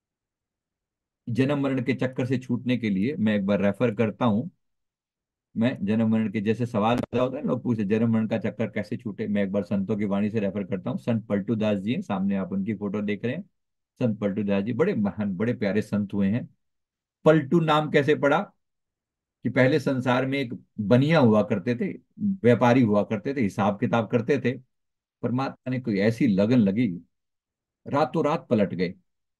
Speaker 1: जन्म मरण के चक्कर से छूटने के लिए मैं एक बार रेफर करता हूं। मैं जन्म मरण के जैसे सवाल पैदा होता है ना, लोग पूछे जन्म मरण का चक्कर कैसे छूटे, मैं एक बार संतों की वाणी से रेफर करता हूँ। संत पलटू दास जी हैं, सामने आप उनकी फोटो देख रहे हैं। संत पलटू दास जी बड़े महान, बड़े प्यारे संत हुए हैं। पलटू नाम कैसे पड़ा, कि पहले संसार में एक बनिया हुआ करते थे, व्यापारी हुआ करते थे, हिसाब किताब करते थे। परमात्मा ने कोई ऐसी लगन लगी, रातों रात पलट गए।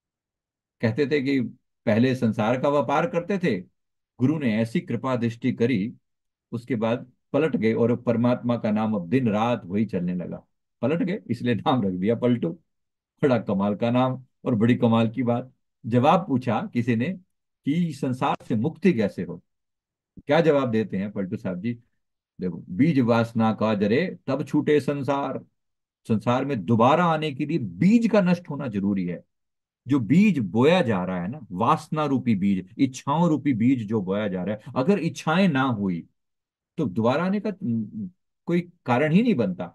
Speaker 1: कहते थे कि पहले संसार का व्यापार करते थे, गुरु ने ऐसी कृपा दृष्टि करी, उसके बाद पलट गए, और परमात्मा का नाम अब दिन रात वही चलने लगा। पलट गए इसलिए नाम रख दिया पलटू। बड़ा कमाल का नाम और बड़ी कमाल की बात। जवाब पूछा किसी ने कि संसार से मुक्ति कैसे हो, क्या जवाब देते हैं पलटू साहब जी, देखो, बीज वासना का जरे तब छूटे संसार। संसार में दोबारा आने के लिए बीज का नष्ट होना जरूरी है। जो बीज बोया जा रहा है ना, वासना रूपी बीज, इच्छाओं रूपी बीज जो बोया जा रहा है, अगर इच्छाएं ना हुई तो दोबारा आने का कोई कारण ही नहीं बनता।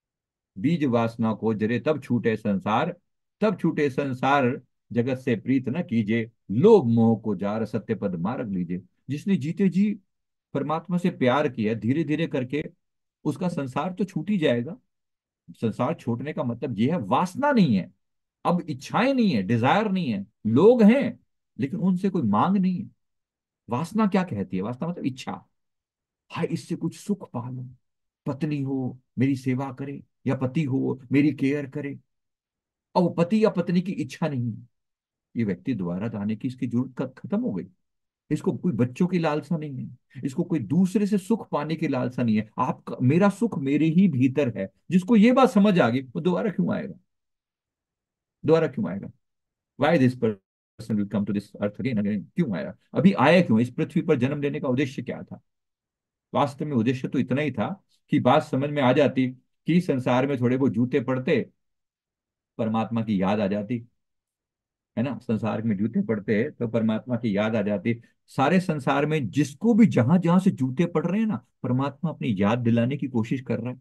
Speaker 1: बीज वासना को जरे तब छूटे संसार, तब छूटे संसार, जगत से प्रीत न कीजिए, लोभ मोह को जार सत्य पद मार्ग लीजिए। जिसने जीते जी परमात्मा से प्यार किया, धीरे धीरे करके उसका संसार तो छूट ही जाएगा। संसार छोड़ने का मतलब यह है, वासना नहीं है, अब इच्छाएं नहीं है, डिजायर नहीं है, लोग हैं लेकिन उनसे कोई मांग नहीं है। वासना क्या कहती है, वासना मतलब इच्छा, हाय इससे कुछ सुख पा लो, पत्नी हो मेरी सेवा करे, या पति हो मेरी केयर करे। अब वो पति या पत्नी की इच्छा नहीं है, ये व्यक्ति दोबारा आने की इसकी जरूरत खत्म हो गई। इसको कोई बच्चों की लालसा नहीं है, इसको कोई दूसरे से सुख पाने की लालसा नहीं है, आपका मेरा सुख मेरे ही भीतर है। जिसको ये बात समझ आ गई वो दोबारा क्यों आएगा, दोबारा क्यों आएगा। Why this person will come to this earth again again, क्यों आया, अभी आया क्यों, इस पृथ्वी पर जन्म लेने का उद्देश्य क्या था। वास्तव में उद्देश्य तो इतना ही था कि बात समझ में आ जाती, कि संसार में थोड़े बहुत जूते पड़ते, परमात्मा की याद आ जाती, है ना, संसार में जूते पड़ते तो परमात्मा की याद आ जाती। सारे संसार में जिसको भी जहां जहां से जूते पड़ रहे हैं ना, परमात्मा अपनी याद दिलाने की कोशिश कर रहा है,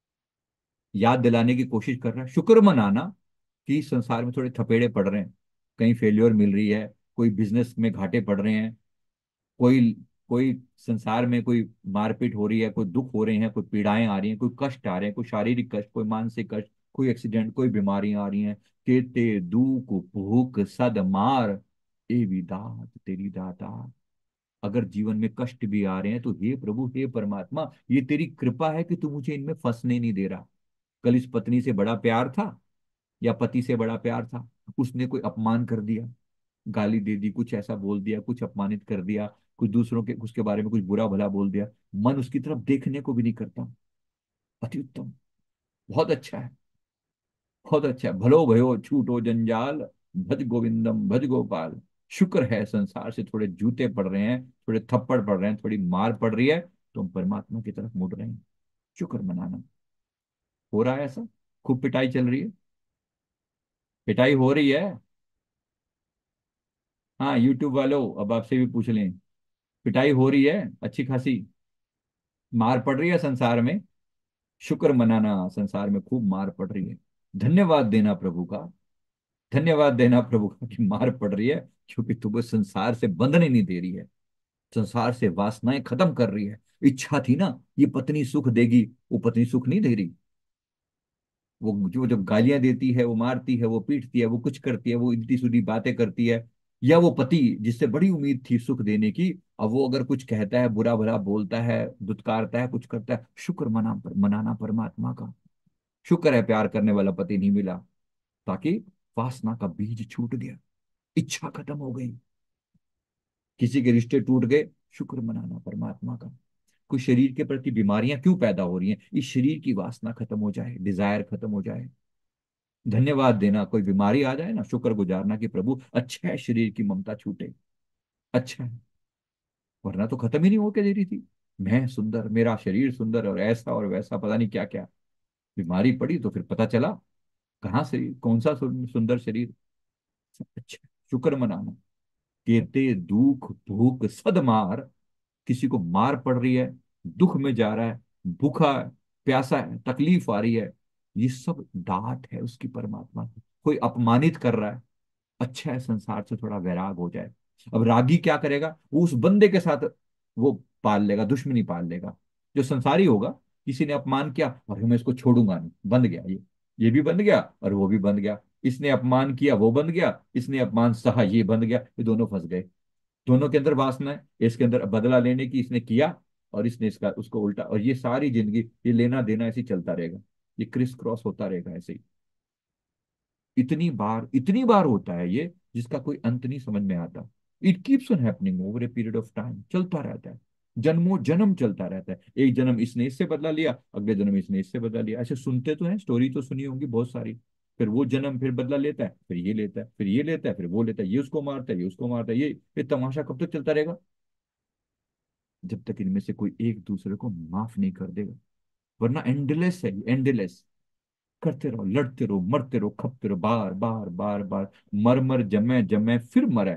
Speaker 1: याद दिलाने की कोशिश कर रहा है। शुक्र मनाना कि संसार में थोड़े थपेड़े पड़ रहे हैं, कहीं फेल्योर मिल रही है, कोई बिजनेस में घाटे पड़ रहे हैं, कोई कोई संसार में कोई मारपीट हो रही है, कोई दुख हो रहे हैं, कोई पीड़ाएं आ रही हैं, कोई कष्ट आ रहे हैं, कोई शारीरिक कष्ट, कोई मानसिक कष्ट, कोई एक्सीडेंट, कोई बीमारियां आ रही हैं। केते दुख भूख सद मार, ए विदात तेरी दाता। अगर जीवन में कष्ट भी आ रहे हैं तो हे प्रभु, हे परमात्मा, ये तेरी कृपा है कि तू मुझे इनमें फंसने नहीं दे रहा। कल इस पत्नी से बड़ा प्यार था, या पति से बड़ा प्यार था, उसने कोई अपमान कर दिया, गाली दे दी, कुछ ऐसा बोल दिया, कुछ अपमानित कर दिया, कुछ दूसरों के उसके बारे में कुछ बुरा भला बोल दिया, मन उसकी तरफ देखने को भी नहीं करता। अति उत्तम, बहुत अच्छा है, बहुत अच्छा है, भलो भयो छूटो जंजाल, भज गोविंदम भज गोपाल। शुक्र है संसार से थोड़े जूते पड़ रहे हैं, थोड़े थप्पड़ पड़ रहे हैं, थोड़ी मार पड़ रही है, तो हम परमात्मा की तरफ मुड़ रहे हैं। शुक्र मनाना। हो रहा है ऐसा, खूब पिटाई चल रही है, पिटाई हो रही है। हाँ यूट्यूब वालों, अब आपसे भी पूछ लें, पिटाई हो रही है अच्छी खासी, मार पड़ रही है संसार में। शुक्र मनाना, संसार में खूब मार पड़ रही है, धन्यवाद देना प्रभु का, धन्यवाद देना प्रभु का कि मार पड़ रही है, क्योंकि तुम्हें संसार से बंधने नहीं दे रही है, संसार से वासनाएं खत्म कर रही है। इच्छा थी ना ये पत्नी सुख देगी, वो पत्नी सुख नहीं दे रही। वो जो जब गालियां देती है, वो मारती है, वो पीटती है, वो कुछ करती है, वो इल्टी सीधी बातें करती है, या वो पति जिससे बड़ी उम्मीद थी सुख देने की, अब वो अगर कुछ कहता है, बुरा भला बोलता है, दुत्कारता है, कुछ करता है, शुक्र मनाना परमात्मा का। शुक्र है प्यार करने वाला पति नहीं मिला, ताकि वासना का बीज छूट गया, इच्छा खत्म हो गई, किसी के रिश्ते टूट गए, शुक्र मनाना परमात्मा का। कोई शरीर के प्रति बीमारियां क्यों पैदा हो रही हैं, इस शरीर की वासना खत्म हो जाए, डिजायर खत्म हो जाए। धन्यवाद देना, कोई बीमारी आ जाए ना, शुक्र गुजारना कि प्रभु अच्छा है, शरीर की ममता छूटे, अच्छा है, वरना तो खत्म ही नहीं होके दे रही थी। मैं सुंदर, मेरा शरीर सुंदर, और ऐसा और वैसा पता नहीं क्या क्या। बीमारी पड़ी तो फिर पता चला कहाँ शरीर, कौन सा सुंदर शरीर। अच्छा, शुक्र मनाना। केते दुख भूख सद मार, किसी को मार पड़ रही है, दुख में जा रहा है, भूखा है, प्यासा है, तकलीफ आ रही है, ये सब डांट है उसकी परमात्मा की। कोई अपमानित कर रहा है, अच्छा है संसार से थोड़ा वैराग हो जाए। अब रागी क्या करेगा, वो उस बंदे के साथ वो पाल लेगा, दुश्मनी पाल लेगा। जो संसारी होगा, किसी ने अपमान किया और मैं इसको छोड़ूंगा नहीं, बंद गया ये भी बंद गया और वो भी बंद गया। इसने अपमान किया, वो बंद गया, इसने अपमान सहा, ये बंद गया, ये दोनों फंस गए। दोनों के अंदर वासना है, इसके अंदर बदला लेने की, इसने किया और इसने इसका उसको उल्टा, और ये सारी जिंदगी ये लेना देना ऐसे ही चलता रहेगा, ये क्रिस क्रॉस होता रहेगा ऐसे ही। इतनी बार होता है ये, जिसका कोई अंत नहीं समझ में आता। It keeps on happening over a period of time, चलता रहता है, जन्मों जन्म चलता रहता है। एक जन्म इसने इससे बदला लिया, अगले जन्म इसने इससे बदला लिया, ऐसे सुनते तो हैं, स्टोरी तो सुनी होंगी बहुत सारी। फिर वो जन्म फिर बदला लेता है, फिर ये लेता है, फिर ये लेता है, फिर वो लेता है, ये उसको मारता है, ये उसको मारता है, ये तमाशा कब तक चलता रहेगा, जब तक इनमें से कोई एक दूसरे को माफ नहीं कर देगा। वरना एंडलेस है, एंडलेस, करते रहो, लड़ते रहो, मरते रहो, खपते रहो, बार बार बार बार, मर मर जमे जमे फिर मरे,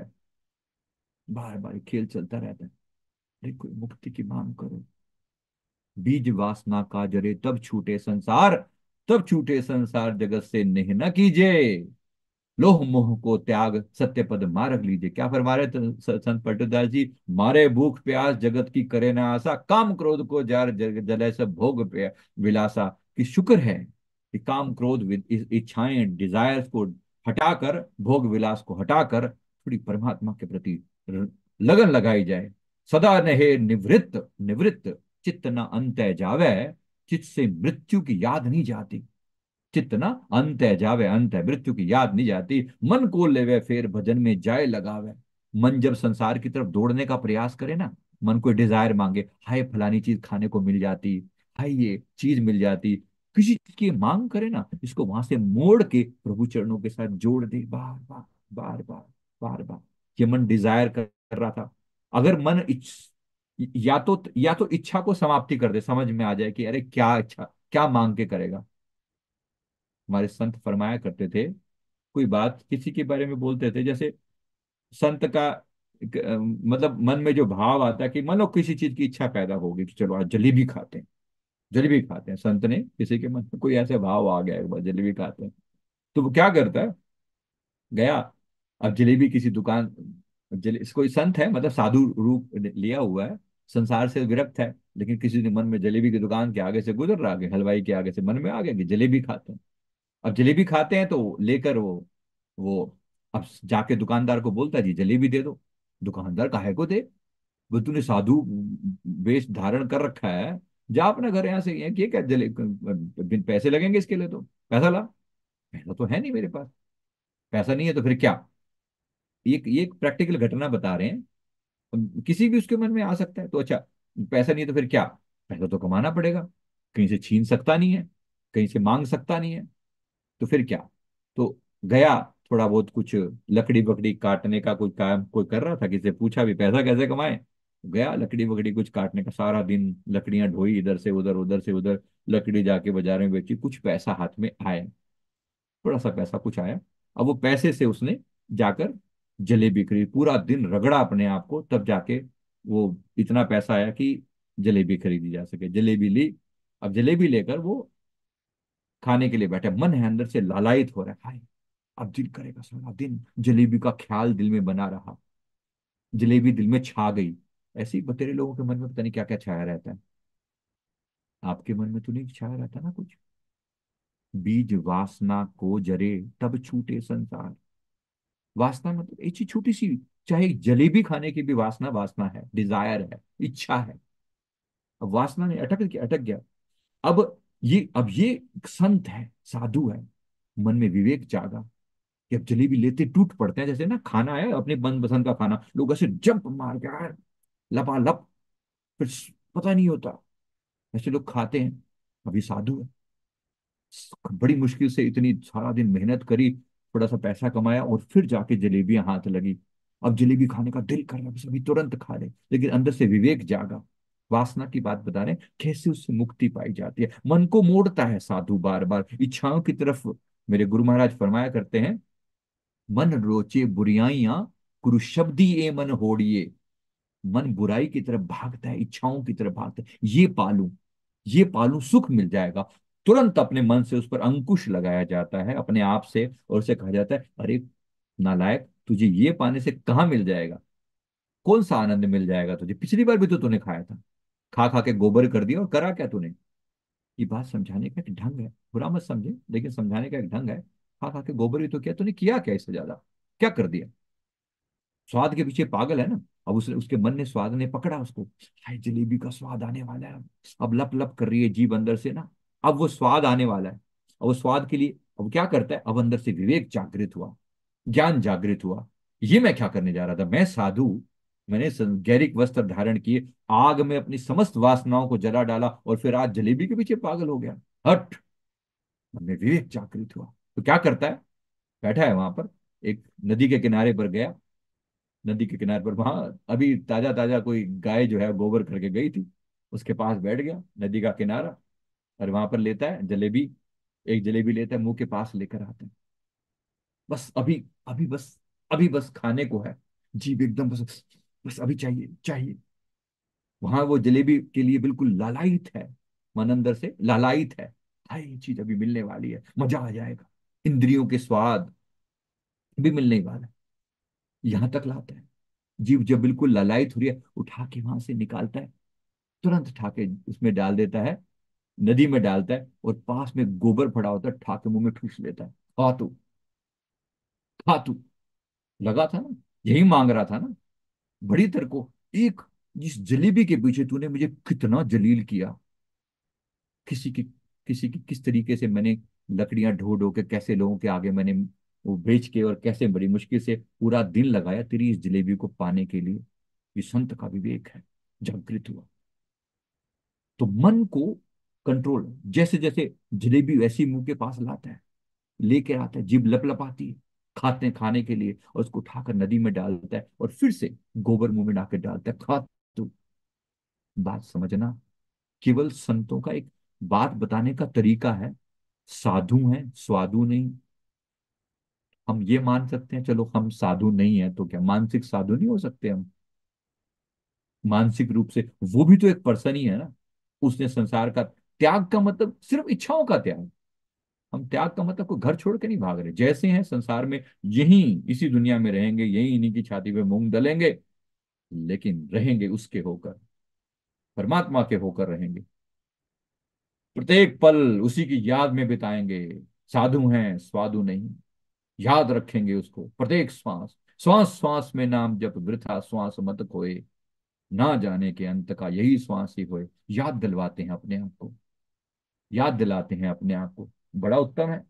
Speaker 1: बार बार खेल चलता रहता है। अरे कोई मुक्ति की मांग करो। बीज वासना का जरे तब छूटे संसार, तब छूटे संसार जगत से नेह न कीजिए, लोह मोह को त्याग सत्य पद मार्ग लीजिए। क्या फरमा रहे थे संत पट्टुदास जी, मारे भूख प्यास जगत की करे ना आशा, काम क्रोध को जार जले सब भोग पे विलासा। कि शुक्र है कि काम क्रोध इच्छाएं डिजायर्स को हटाकर, भोग विलास को हटाकर, थोड़ी परमात्मा के प्रति लगन लगाई जाए। सदा रहे निवृत्त निवृत्त, चित्त न अंत जावे, चित्त से मृत्यु की याद नहीं जाती। चित्त ना अंत है जावे, अंत है, मृत्यु की याद नहीं जाती। मन को लेवे फेर भजन में जाए लगावे। मन जब संसार की तरफ दौड़ने का प्रयास करे ना, मन को डिजायर मांगे, हाय फलानी चीज खाने को मिल जाती, हाय ये चीज मिल जाती, किसी चीज की मांग करे ना, इसको वहां से मोड़ के प्रभु चरणों के साथ जोड़ दे, बार बार बार बार बार बार। ये मन डिजायर कर रहा था, अगर मन या तो इच्छा को समाप्ति कर दे, समझ में आ जाए कि अरे क्या इच्छा, क्या मांग के करेगा। हमारे संत फरमाया करते थे, कोई बात किसी के बारे में बोलते थे, जैसे संत का मतलब मन में जो भाव आता है कि मान लो किसी चीज की इच्छा पैदा होगी कि चलो आज जलेबी खाते हैं, जलेबी खाते हैं, संत ने किसी के मन में कोई ऐसे भाव आ गया एक बार जलेबी खाते हैं, तो वो क्या करता है, गया, अब जलेबी किसी दुकान, कोई संत है मतलब साधु रूप लिया हुआ है, संसार से विरक्त है, लेकिन किसी ने मन में जलेबी की दुकान के आगे से गुजर रहा है, हलवाई के आगे से मन में आ गया कि जलेबी खाते हैं। अब जलेबी खाते हैं तो लेकर वो अब जाके दुकानदार को बोलता है जी जलेबी दे दो। दुकानदार काहे को दे, वो तूने साधु वेश धारण कर रखा है, जा अपना घर यहाँ से, यहाँ ये क्या जले बिन पैसे लगेंगे इसके लिए, तो पैसा ला। पैसा तो है नहीं मेरे पास, पैसा नहीं है तो फिर क्या। ये एक प्रैक्टिकल घटना बता रहे हैं। किसी भी उसके मन में आ सकता है, तो अच्छा पैसा नहीं है तो फिर क्या, पैसा तो कमाना पड़ेगा, कहीं से छीन सकता नहीं है, कहीं से मांग सकता नहीं है, तो फिर क्या। तो गया, थोड़ा बहुत कुछ लकड़ी बकड़ी काटने का कोई काम कोई कर रहा था, किसी से पूछा भी पैसा कैसे कमाए, गया लकड़ी बकड़ी कुछ काटने का, सारा दिन लकड़ियां ढोई, इधर से उधर उधर से उधर, लकड़ी जाके बाजार में बेची, कुछ पैसा हाथ में आया, थोड़ा सा पैसा कुछ आया। अब वो पैसे से उसने जाकर जलेबी खरीदी, पूरा दिन रगड़ा अपने आप को, तब जाके वो इतना पैसा आया कि जलेबी खरीदी जा सके, जलेबी ली। अब जलेबी लेकर वो खाने के लिए बैठे, मन है अंदर से लालायित हो रहा है, हाय अब दिल करेगा सारा दिन जलेबी का ख्याल दिल में बना रहा, जलेबी दिल में छा गई। ऐसे ही बतेरे लोगों के मन में पता नहीं क्या क्या छाया रहता है। आपके मन में तो नहीं छाया रहता ना कुछ। बीज वासना को जरे तब छूटे संसार। वासना मतलब एक चीज छोटी सी, चाहे जलेबी खाने की भी वासना, वासना है, डिजायर है, इच्छा है। अब वासना ने अटक गया, अटक गया। अब ये एक संत है, साधु है, मन में विवेक जागा कि अब जलेबी लेते टूट पड़ते हैं। जैसे ना खाना है अपने मन पसंद का खाना, लोग ऐसे जंप मार के यार लपालप, फिर पता नहीं होता, ऐसे लोग खाते हैं। अभी साधु है, बड़ी मुश्किल से इतनी सारा दिन मेहनत करी, थोड़ा सा पैसा कमाया और फिर जाके जलेबियां हाथ लगी। अब जलेबी खाने का दिल कर रहा है, बस अभी तुरंत खा ले, लेकिन अंदर से विवेक जागा। वासना की बात बता रहे हैं, कैसे उससे मुक्ति पाई जाती है। मन को मोड़ता है साधु बार बार इच्छाओं की तरफ। मेरे गुरु महाराज फरमाया करते हैं, मन रोचे बुराइयां गुरु शब्दी ए मन होड़िए। मन बुराई की तरफ भागता है, इच्छाओं की तरफ भागता है, ये पालूं सुख मिल जाएगा। तुरंत अपने मन से उस पर अंकुश लगाया जाता है अपने आप से, और उसे कहा जाता है, अरे नालायक, तुझे ये पाने से कहाँ मिल जाएगा, कौन सा आनंद मिल जाएगा तुझे, पिछली बार भी तो तूने खाया था, खा खा के गोबर कर दिया, और करा क्या तूने। ये बात समझाने का एक ढंग है, बुरा मत समझे, लेकिन समझाने का एक ढंग है। खा खा के गोबर ही तो किया तूने, किया क्या इससे ज्यादा, क्या कर दिया। स्वाद के पीछे पागल है ना। अब उसके मन ने, स्वाद ने पकड़ा उसको, हाय जलेबी का स्वाद आने वाला है, अब लप लप कर रही है जीभ अंदर से ना, अब वो स्वाद आने वाला है। अब वो स्वाद के लिए अब क्या करता है, अब अंदर से विवेक जागृत हुआ, ज्ञान जागृत हुआ। ये मैं क्या करने जा रहा था, मैं साधु, मैंने गैरिक वस्त्र धारण किए, आग में अपनी समस्त वासनाओं को जला डाला, और फिर आज जलेबी के पीछे पागल हो गया। हट, मन में विवेक जागृत हुआ। तो क्या करता है, बैठा है वहां पर, एक नदी के किनारे पर गया, नदी के किनारे पर, वहां अभी ताजा ताजा कोई गाय जो है गोबर करके गई थी, उसके पास बैठ गया नदी का किनारा, और वहां पर लेता है जलेबी, एक जलेबी लेता है, मुंह के पास लेकर आता है। बस अभी, अभी बस, अभी बस खाने को है, जीभ एकदम बस, बस अभी चाहिए चाहिए। वहां वो जलेबी के लिए बिल्कुल लालायित है, मन अंदर से लालायित है, हाय ये चीज अभी मिलने वाली है, मजा आ जाएगा, इंद्रियों के स्वाद भी मिलने वाला है। यहां तक लाता है, जीव जब बिल्कुल ललायत हो रही है, उठा के वहां से निकालता है, तुरंत उठा के उसमें डाल देता है, नदी में डालता है, और पास में गोबर पड़ा होता है, उठा के मुंह में ठूस लेता है। खा तू, खा तू, लगा था ना, यही मांग रहा था ना, बड़ी तेरे को एक, जिस जलेबी के पीछे तूने मुझे कितना जलील किया, किसी की किसी की किस तरीके से मैंने लकड़ियां ढो ढो के कैसे लोगों के आगे मैंने वो बेच के, और कैसे बड़ी मुश्किल से पूरा दिन लगाया तेरी इस जलेबी को पाने के लिए। ये संत का विवेक है, जागृत हुआ। तो मन को कंट्रोल, जैसे जैसे जलेबी वैसी मुंह के पास लाता है, लेके आता है, जीभ लपलपाती है, खाते खाने के लिए, और उसको उठाकर नदी में डालता है, और फिर से गोबर मुंह में डाकर डालता है, खा। तो बात समझना, केवल संतों का एक बात बताने का तरीका है, साधु हैं स्वादु नहीं। हम ये मान सकते हैं, चलो हम साधु नहीं है तो क्या मानसिक साधु नहीं हो सकते हम, मानसिक रूप से वो भी तो एक पर्सन ही है ना। उसने संसार का त्याग का मतलब सिर्फ इच्छाओं का त्याग, हम त्याग का मतलब कोई घर छोड़ के नहीं भाग रहे, जैसे हैं संसार में यहीं इसी दुनिया में रहेंगे, यहीं इन्हीं की छाती पे मूंग दलेंगे, लेकिन रहेंगे उसके होकर, परमात्मा के होकर रहेंगे, प्रत्येक पल उसी की याद में बिताएंगे। साधु हैं स्वादु नहीं, याद रखेंगे उसको प्रत्येक श्वास, श्वास श्वास में नाम जप वृथा श्वास मत खोए, ना जाने के अंत का यही श्वास ही होए। याद दिलवाते हैं अपने आप को, याद दिलाते हैं अपने आप को, बड़ा उत्तम है।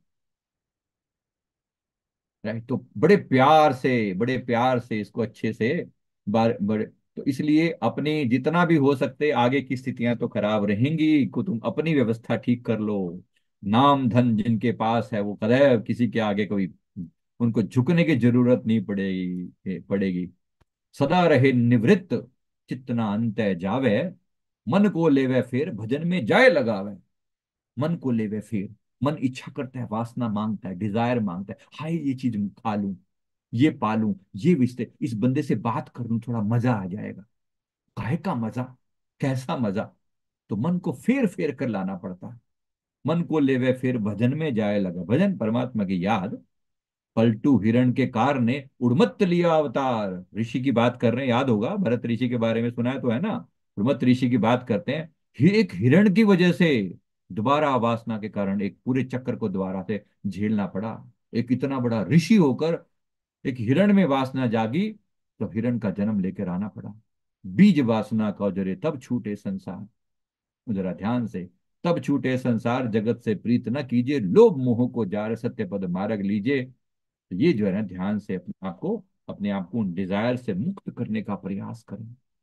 Speaker 1: राइट, तो बड़े प्यार से इसको अच्छे से बार बड़े, तो इसलिए अपने जितना भी हो सकते, आगे की स्थितियां तो खराब रहेंगी, को तुम अपनी व्यवस्था ठीक कर लो। नाम धन जिनके पास है वो कदम किसी के आगे कोई, उनको झुकने की जरूरत नहीं पड़ेगी। सदा रहे निवृत्त, चित्तना अंत जावे, मन को लेवे फिर भजन में जाए लगावे। मन को लेवे फिर, मन इच्छा करता है, वासना मांगता है, डिजायर मांगता है, हाय ये चीज खा लूं, ये पालूं, ये रिश्ते, इस बंदे से बात कर लूं, थोड़ा मजा आ जाएगा। काहे का मजा, कैसा मजा। तो मन को फेर फेर कर लाना पड़ता है। मन को लेवे फिर भजन में जाए लगा, भजन परमात्मा की याद, पलटू हिरण के कार ने उड़मत्त लिया अवतार। ऋषि की बात कर रहे हैं, याद होगा, भरत ऋषि के बारे में सुना है तो है ना। उड़मत्त ऋषि की बात करते हैं। एक हिरण की वजह से दोबारा वासना के कारण एक पूरे चक्कर को दोबारा से झेलना पड़ा। एक इतना बड़ा ऋषि होकर एक हिरण में वासना जागी, तो हिरण का जन्म लेकर आना पड़ा। बीज वासना का जरे तब छूटे संसार, जरा ध्यान से, तब छूटे संसार जगत से प्रीत न कीजिए, लोभ मोह को जार सत्य पद मार्ग लीजिए। तो ये जो है ना, ध्यान से अपने आप को उन डिजायर से मुक्त करने का प्रयास करें।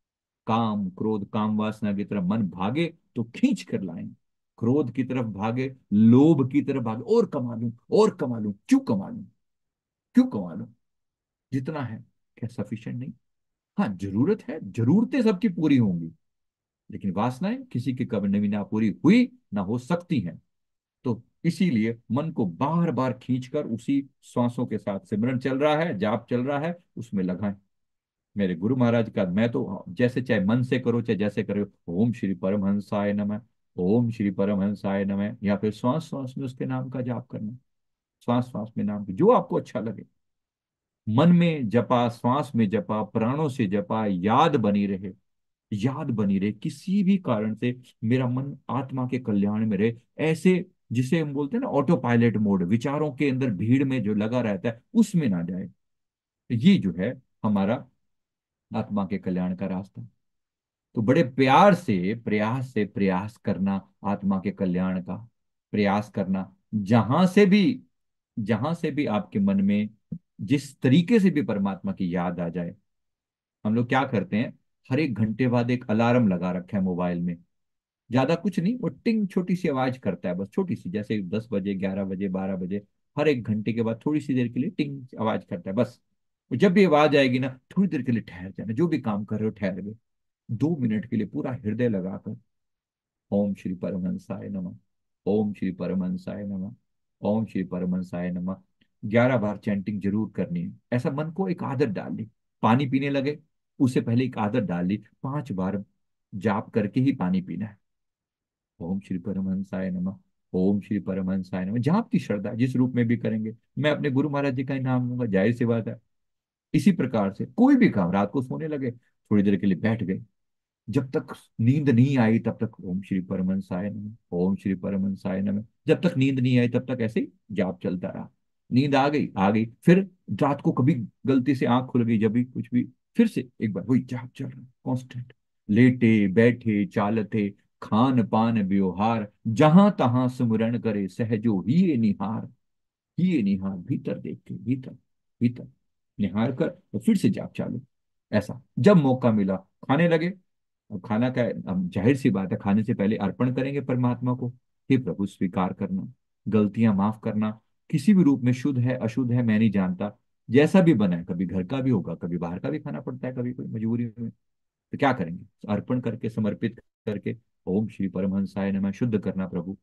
Speaker 1: काम क्रोध काम वासना की तरफ मन भागे तो खींच कर लाएं। क्रोध की तरफ भागे, लोभ की तरफ भागे, और कमा लूं, और कमा लूं, क्यों कमा लूं, क्यों कमा लूं, जितना है क्या सफिशिएंट नहीं। हाँ, जरूरत है, जरूरतें सबकी पूरी होंगी, लेकिन वासनाएं किसी की कभी नवी ना पूरी हुई ना हो सकती हैं। तो इसीलिए मन को बार बार खींचकर उसी श्वासों के साथ सिमरन चल रहा है, जाप चल रहा है, उसमें लगाएं। मेरे गुरु महाराज का, मैं तो जैसे चाहे मन से करो चाहे जैसे करो, ओम श्री परमहंसाय नमः, ओम श्री परमहंसाय नमः, या फिर श्वास श्वास में उसके नाम का जाप करना। श्वास श्वास में नाम जो आपको अच्छा लगे, मन में जपा, श्वास में जपा, प्राणों से जपा, याद बनी रहे, याद बनी रहे, किसी भी कारण से मेरा मन आत्मा के कल्याण में रहे। ऐसे जिसे हम बोलते हैं ना ऑटो पायलट मोड, विचारों के अंदर भीड़ में जो लगा रहता है उसमें ना जाए। ये जो है हमारा आत्मा के कल्याण का रास्ता। तो बड़े प्यार से प्रयास करना, आत्मा के कल्याण का प्रयास करना। जहां से भी जहां से भी आपके मन में जिस तरीके से भी परमात्मा की याद आ जाए, हम लोग क्या करते हैं, हर एक घंटे बाद एक अलार्म लगा रखा है मोबाइल में। ज्यादा कुछ नहीं, वो टिंग छोटी सी आवाज करता है, बस छोटी सी, जैसे 10 बजे, 11 बजे, 12 बजे, हर एक घंटे के बाद थोड़ी सी देर के लिए टिंग आवाज करता है बस। जब भी आवाज आएगी ना, थोड़ी देर के लिए ठहर जाना, जो भी काम कर रहे हो ठहर गए, 2 मिनट के लिए पूरा हृदय लगाकर ओम श्री परमहंसाय नमः, ओम श्री परमहंसाय नमः, ओम श्री परमहंसाय नमः 11 बार चैंटिंग जरूर करनी है। ऐसा मन को एक आदत डाल ली। पानी पीने लगे, उससे पहले एक आदत डाल ली, 5 बार जाप करके ही पानी पीना है। ओम श्री परमहंसाय नमः, ओम श्री परमहंसाय नमः, जहाँ आपकी श्रद्धा है, जिस रूप में भी करेंगे। मैं अपने गुरु महाराज जी का ही नाम लूंगा, जाहिर सी बात है। इसी प्रकार से कोई भी काम, रात को सोने लगे, थोड़ी देर के लिए बैठ गए, जब तक नींद नहीं आई तब तक ओम श्री परमहंसाय नमः, ओम श्री परमहंसाय नमः, जब तक नींद नहीं आई तब तक ऐसे ही जाप चलता रहा। नींद आ गई, फिर रात को कभी गलती से आंख खुल गई, जब भी कुछ भी, फिर से एक बार वही जाप चल रहा, कांस्टेंट। लेटे बैठे चालते, खान पान व्यवहार, जहां तहां सुमिरन करे, सहजो ही ये निहार, ही ये निहार, भीतर देख के, भीतर भीतर निहार कर, और फिर से जाप चालू। ऐसा जब मौका मिला खाने लगे। अब खाना का, अब जाहिर सी बात है, खाने से पहले अर्पण करेंगे परमात्मा को। हे प्रभु, स्वीकार करना, गलतियां माफ करना, किसी भी रूप में शुद्ध है अशुद्ध है मैं नहीं जानता, जैसा भी बना है, कभी घर का भी होगा, कभी बाहर का भी खाना पड़ता है, कभी कोई मजबूरी में, तो क्या करेंगे, अर्पण करके, समर्पित करके, ओम श्री परमहंसाय नमः, शुद्ध करना प्रभु,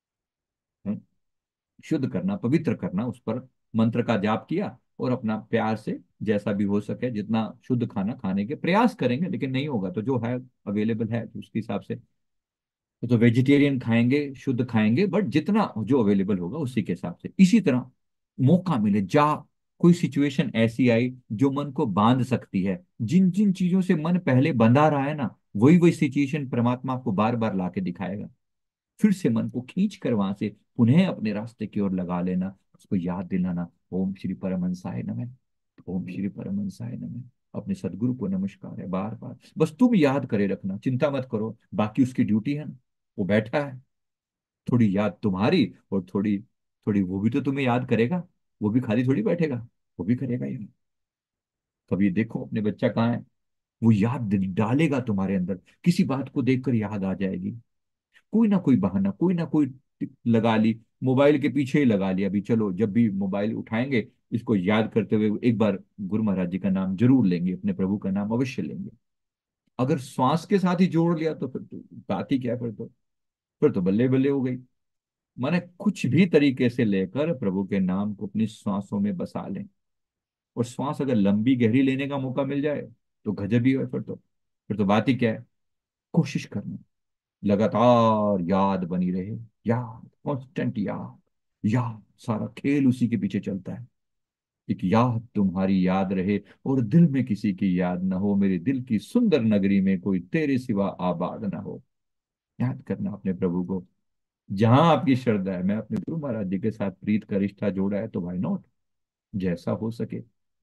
Speaker 1: है? शुद्ध करना, पवित्र करना, उस पर मंत्र का जाप किया, और अपना प्यार से जैसा भी हो सके जितना शुद्ध खाना खाने के प्रयास करेंगे, लेकिन नहीं होगा तो जो है अवेलेबल है तो उसके हिसाब से, तो वेजिटेरियन खाएंगे, शुद्ध खाएंगे, बट जितना जो अवेलेबल होगा उसी के हिसाब से। इसी तरह मौका मिले, जा कोई सिचुएशन ऐसी आई जो मन को बांध सकती है, जिन जिन चीजों से मन पहले बंधा रहा है ना, वही वही सिचुएशन परमात्मा आपको बार बार लाके दिखाएगा। फिर से मन को खींच कर वहां से पुनः अपने रास्ते की ओर लगा लेना, उसको याद दिलाना, ओम श्री परमहंसाय नमः, ओम श्री परमहंसाय नमः। अपने सदगुरु को नमस्कार है, बार बार बस तुम याद करे रखना, चिंता मत करो, बाकी उसकी ड्यूटी है ना, वो बैठा है। थोड़ी याद तुम्हारी, और थोड़ी थोड़ी वो भी तो तुम्हें याद करेगा, वो भी खाली थोड़ी बैठेगा, वो भी करेगा याद। कभी देखो अपने बच्चा कहाँ है, वो याद डालेगा तुम्हारे अंदर, किसी बात को देखकर याद आ जाएगी। कोई ना कोई बहाना, कोई ना कोई टिक लगा ली, मोबाइल के पीछे ही लगा लिया, अभी चलो जब भी मोबाइल उठाएंगे, इसको याद करते हुए एक बार गुरु महाराज जी का नाम जरूर लेंगे, अपने प्रभु का नाम अवश्य लेंगे। अगर श्वास के साथ ही जोड़ लिया तो फिर तो बात ही क्या है, फिर तो बल्ले बल्ले हो गई। माने कुछ भी तरीके से लेकर प्रभु के नाम को अपनी श्वासों में बसा लें, और श्वास अगर लंबी गहरी लेने का मौका मिल जाए तो गजब ही है, फिर तो बात ही क्या है। कोशिश करना, लगातार याद बनी रहे, याद, कांस्टेंट याद, याद, सारा खेल उसी के पीछे चलता है। एक याद तुम्हारी याद रहे और दिल में किसी की याद ना हो, मेरे दिल की सुंदर नगरी में कोई तेरे सिवा आबाद ना हो। याद करना अपने प्रभु को। जहां आपकी श्रद्धा है, मैं अपने गुरु महाराज जी के साथ प्रीत का रिश्ता जोड़ा है तो भाई नॉट, जैसा हो सके।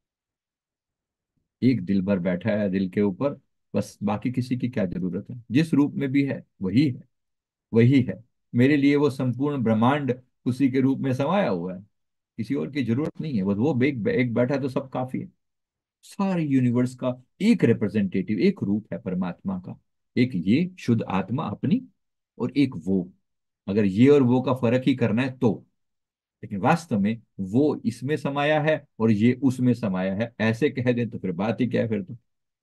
Speaker 1: एक दिल भर बैठा है दिल के ऊपर, बस बाकी किसी की क्या जरूरत है। जिस रूप में भी है वही है, वही है। मेरे लिए वो संपूर्ण ब्रह्मांड उसी के रूप में समाया हुआ है, किसी और की जरूरत नहीं है। बस वो एक बैठा है तो सब काफी है। सारे यूनिवर्स का एक रिप्रेजेंटेटिव, एक रूप है परमात्मा का। एक ये शुद्ध आत्मा अपनी, और एक वो। अगर ये और वो का फर्क ही करना है तो, लेकिन वास्तव में वो इसमें समाया है और ये उसमें समाया है, ऐसे कह दें तो फिर बात ही क्या है फिर तो।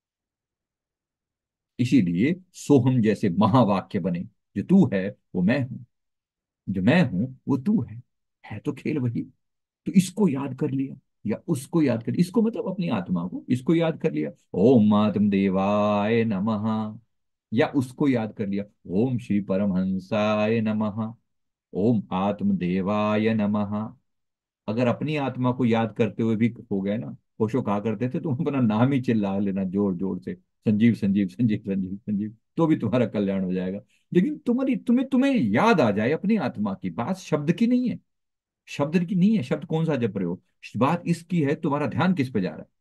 Speaker 1: इसीलिए सोहम जैसे महावाक्य बने। जो तू है वो मैं हूं, जो मैं हूं वो तू है तो खेल वही। तो इसको याद कर लिया, या उसको याद कर, इसको मतलब अपनी आत्मा को, इसको याद कर लिया, ओम आत्म देवाय नमः। या उसको याद कर लिया, ओम श्री परमहंसाय नमः, ओम आत्म देवाय नमः। अगर अपनी आत्मा को याद करते हुए भी हो गए ना, ओशो कहा करते थे, तुम अपना नाम ही चिल्ला लेना जोर जोर से, संजीव संजीव संजीव संजीव संजीव, तो भी तुम्हारा कल्याण हो जाएगा। लेकिन तुम्हारी तुम्हें तुम्हें याद आ जाए अपनी आत्मा की बात, शब्द की नहीं है। शब्द की नहीं है, शब्द कौन सा जप रहे हो, बात इसकी है तुम्हारा ध्यान किस पे जा रहा है,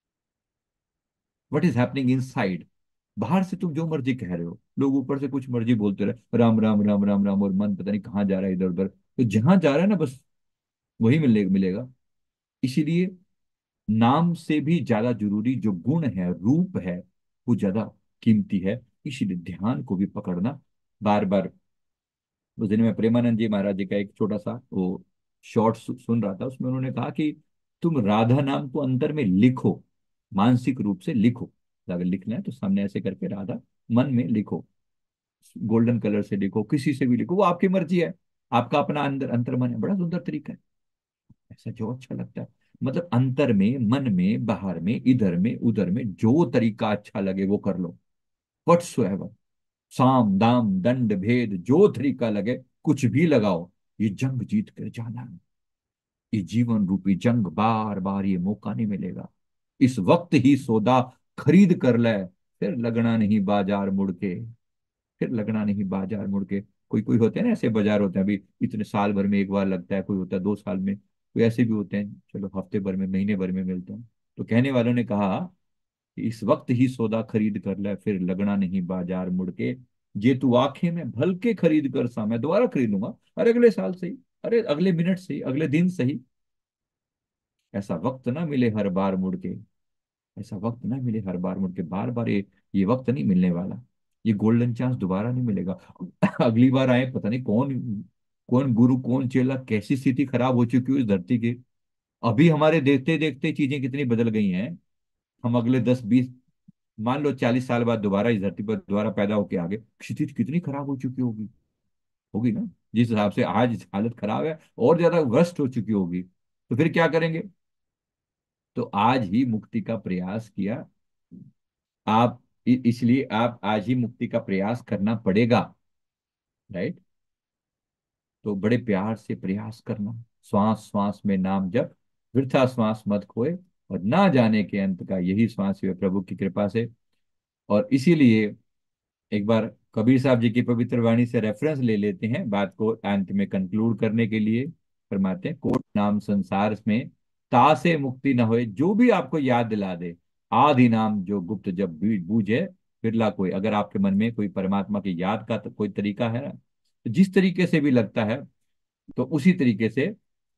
Speaker 1: व्हाट इज हैपनिंग इनसाइड। बाहर से तुम जो मर्जी कह रहे हो, लोग ऊपर से कुछ मर्जी बोलते रहे, राम राम राम राम राम, और मन पता नहीं कहाँ जा रहा है इधर उधर। तो जहां जा रहा है ना बस वही मिलेगा। इसीलिए नाम से भी ज्यादा जरूरी जो गुण है, रूप है, वो ज्यादा कीमती है। इसीलिए ध्यान को भी पकड़ना बार बार। उस दिन मैं प्रेमानंद जी महाराज जी का एक छोटा सा वो शॉर्ट सुन रहा था, उसमें उन्होंने कहा कि तुम राधा नाम को अंतर में लिखो, मानसिक रूप से लिखो। अगर लिखना है तो सामने ऐसे करके राधा मन में लिखो, गोल्डन कलर से लिखो, किसी से भी लिखो, वो आपकी मर्जी है। आपका अपना अंदर अंतर मन है, बड़ा सुंदर तरीका है। ऐसा जो अच्छा लगता है, मतलब अंतर में, मन में, बाहर में, इधर में, उधर में, जो तरीका अच्छा लगे वो कर लो। वट्सएवर, साम दाम दंड भेद, जो तरीका लगे कुछ भी लगाओ। ये जंग जीत कर जाना है। ये जीवन रूपी जंग बार बार ये मौका नहीं मिलेगा। इस वक्त ही सौदा खरीद कर ले, फिर लगना नहीं बाजार मुड़ के, फिर लगना नहीं बाजार मुड़ के। कोई कोई होते हैं ना ऐसे बाजार होते हैं, अभी इतने साल भर में एक बार लगता है, कोई होता है 2 साल में, कोई ऐसे भी होते हैं चलो हफ्ते भर में, महीने भर में मिलते हैं। तो कहने वालों ने कहा कि इस वक्त ही सौदा खरीद कर ले, फिर लगना नहीं बाजार मुड़ के। जे तू आंखें में भल के खरीद कर सा, मैं दोबारा खरीद लूंगा, अरे अगले साल सही, अरे अगले मिनट सही, अगले दिन सही। ऐसा वक्त ना मिले हर बार मुड़ के, ऐसा वक्त ना मिले हर बार मुड़ के, बार बार ये वक्त नहीं मिलने वाला। ये गोल्डन चांस दोबारा नहीं मिलेगा। अगली बार आए पता नहीं कौन, कौन गुरु कौन चेला, कैसी स्थिति खराब हो चुकी है इस धरती की। अभी हमारे देखते देखते चीजें कितनी बदल गई हैं। हम अगले 10 20, मान लो 40 साल बाद दोबारा इस धरती पर दोबारा पैदा होके आगे, स्थिति कितनी खराब हो चुकी होगी, होगी ना। जिस हिसाब से आज हालत खराब है, और ज्यादा वर्स्ट हो चुकी होगी, तो फिर क्या करेंगे। तो आज ही मुक्ति का प्रयास किया आप, इसलिए आप आज ही मुक्ति का प्रयास करना पड़ेगा, राइट। तो बड़े प्यार से प्रयास करना, श्वास श्वास में नाम जप, वृथा श्वास मत खोए, और ना जाने के अंत का यही श्वास है प्रभु की कृपा से। और इसीलिए एक बार कबीर साहब जी की पवित्र वाणी से रेफरेंस ले लेते हैं, बात को अंत में कंक्लूड करने के लिए। फरमाते हैं, कोट नाम संसार में तासे मुक्ति न होए, जो भी आपको याद दिला दे, आदि नाम जो गुप्त जब बूझे बिरला कोई। अगर आपके मन में कोई परमात्मा की याद का तो कोई तरीका है ना, तो जिस तरीके से भी लगता है, तो उसी तरीके से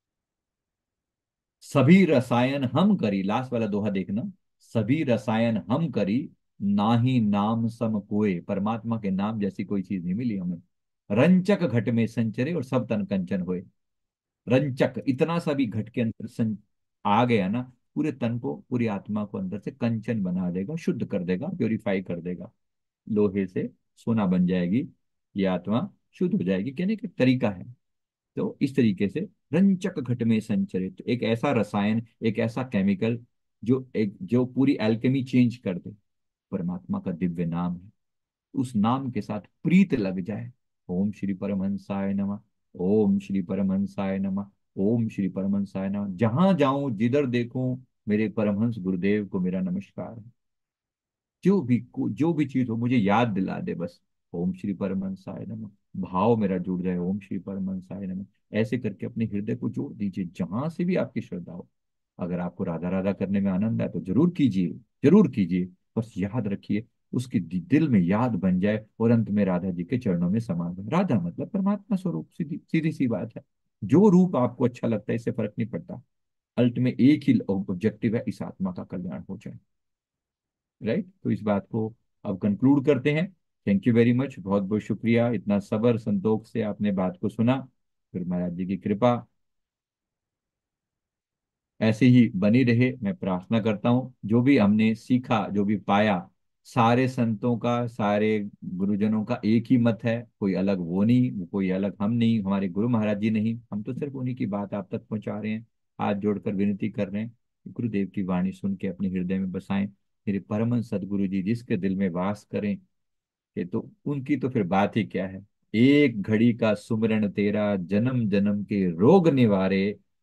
Speaker 1: सभी रसायन हम करी, लास्ट वाला दोहा देखना, सभी रसायन हम करी, ना ही नाम सम कोय। परमात्मा के नाम जैसी कोई चीज नहीं मिली हमें। रंचक घट में संचरे और सब तन कंचन होए। रंचक, इतना सा भी घट के अंदर आ गया ना, पूरे तन को, पूरी आत्मा को अंदर से कंचन बना देगा, शुद्ध कर देगा, प्योरीफाई कर देगा। लोहे से सोना बन जाएगी ये आत्मा, शुद्ध हो जाएगी, कहने का तरीका है। तो इस तरीके से रंचक घट में संचरित, एक ऐसा रसायन, एक ऐसा केमिकल जो पूरी एल्केमी चेंज कर दे, परमात्मा का दिव्य नाम है। उस नाम के साथ प्रीत लग जाए। ओम श्री परमहंसाय नमः, ओम श्री परमहंसाय नमः, ओम श्री परमहंसाय नमः। जहां जाऊं जिधर देखूं मेरे परमहंस गुरुदेव को मेरा नमस्कार है। जो भी चीज हो मुझे याद दिला दे बस, ओम श्री परमहंसाय नमः। भाव मेरा जुड़ जाए, ओम श्री परमहंसाय नमः। ऐसे करके अपने हृदय को जोड़ दीजिए जहां से भी आपकी श्रद्धा हो। अगर आपको राधा राधा करने में आनंद है तो जरूर कीजिए, जरूर कीजिए। बस याद रखिए उसकी दिल में याद बन जाए और अंत में राधा जी के चरणों में समा जाए। राधा मतलब परमात्मा स्वरूप, सीधी सीधी सी बात है। जो रूप आपको अच्छा लगता है इससे फर्क नहीं पड़ता। अल्ट में एक ही ऑब्जेक्टिव है, इस आत्मा का कल्याण हो जाए। राइट, तो इस बात को अब कंक्लूड करते हैं। थैंक यू वेरी मच, बहुत बहुत शुक्रिया, इतना सबर संतोष से आपने बात को सुना। फिर महाराज जी की कृपा ऐसे ही बनी रहे, मैं प्रार्थना करता हूँ। जो भी हमने सीखा, जो भी पाया, सारे संतों का, सारे गुरुजनों का एक ही मत है। कोई अलग वो नहीं, कोई अलग हम नहीं, हमारे गुरु महाराज जी नहीं। हम तो सिर्फ उन्हीं की बात आप तक पहुंचा रहे हैं। हाथ जोड़कर विनती कर रहे हैं कि गुरुदेव की वाणी सुन के अपने हृदय में बसाएं। मेरे परम सदगुरु जी जिसके दिल में वास करें, ये तो उनकी तो फिर बात ही क्या है। एक घड़ी का सुमिरन तेरा, जन्म जन्म के रोग निवारे।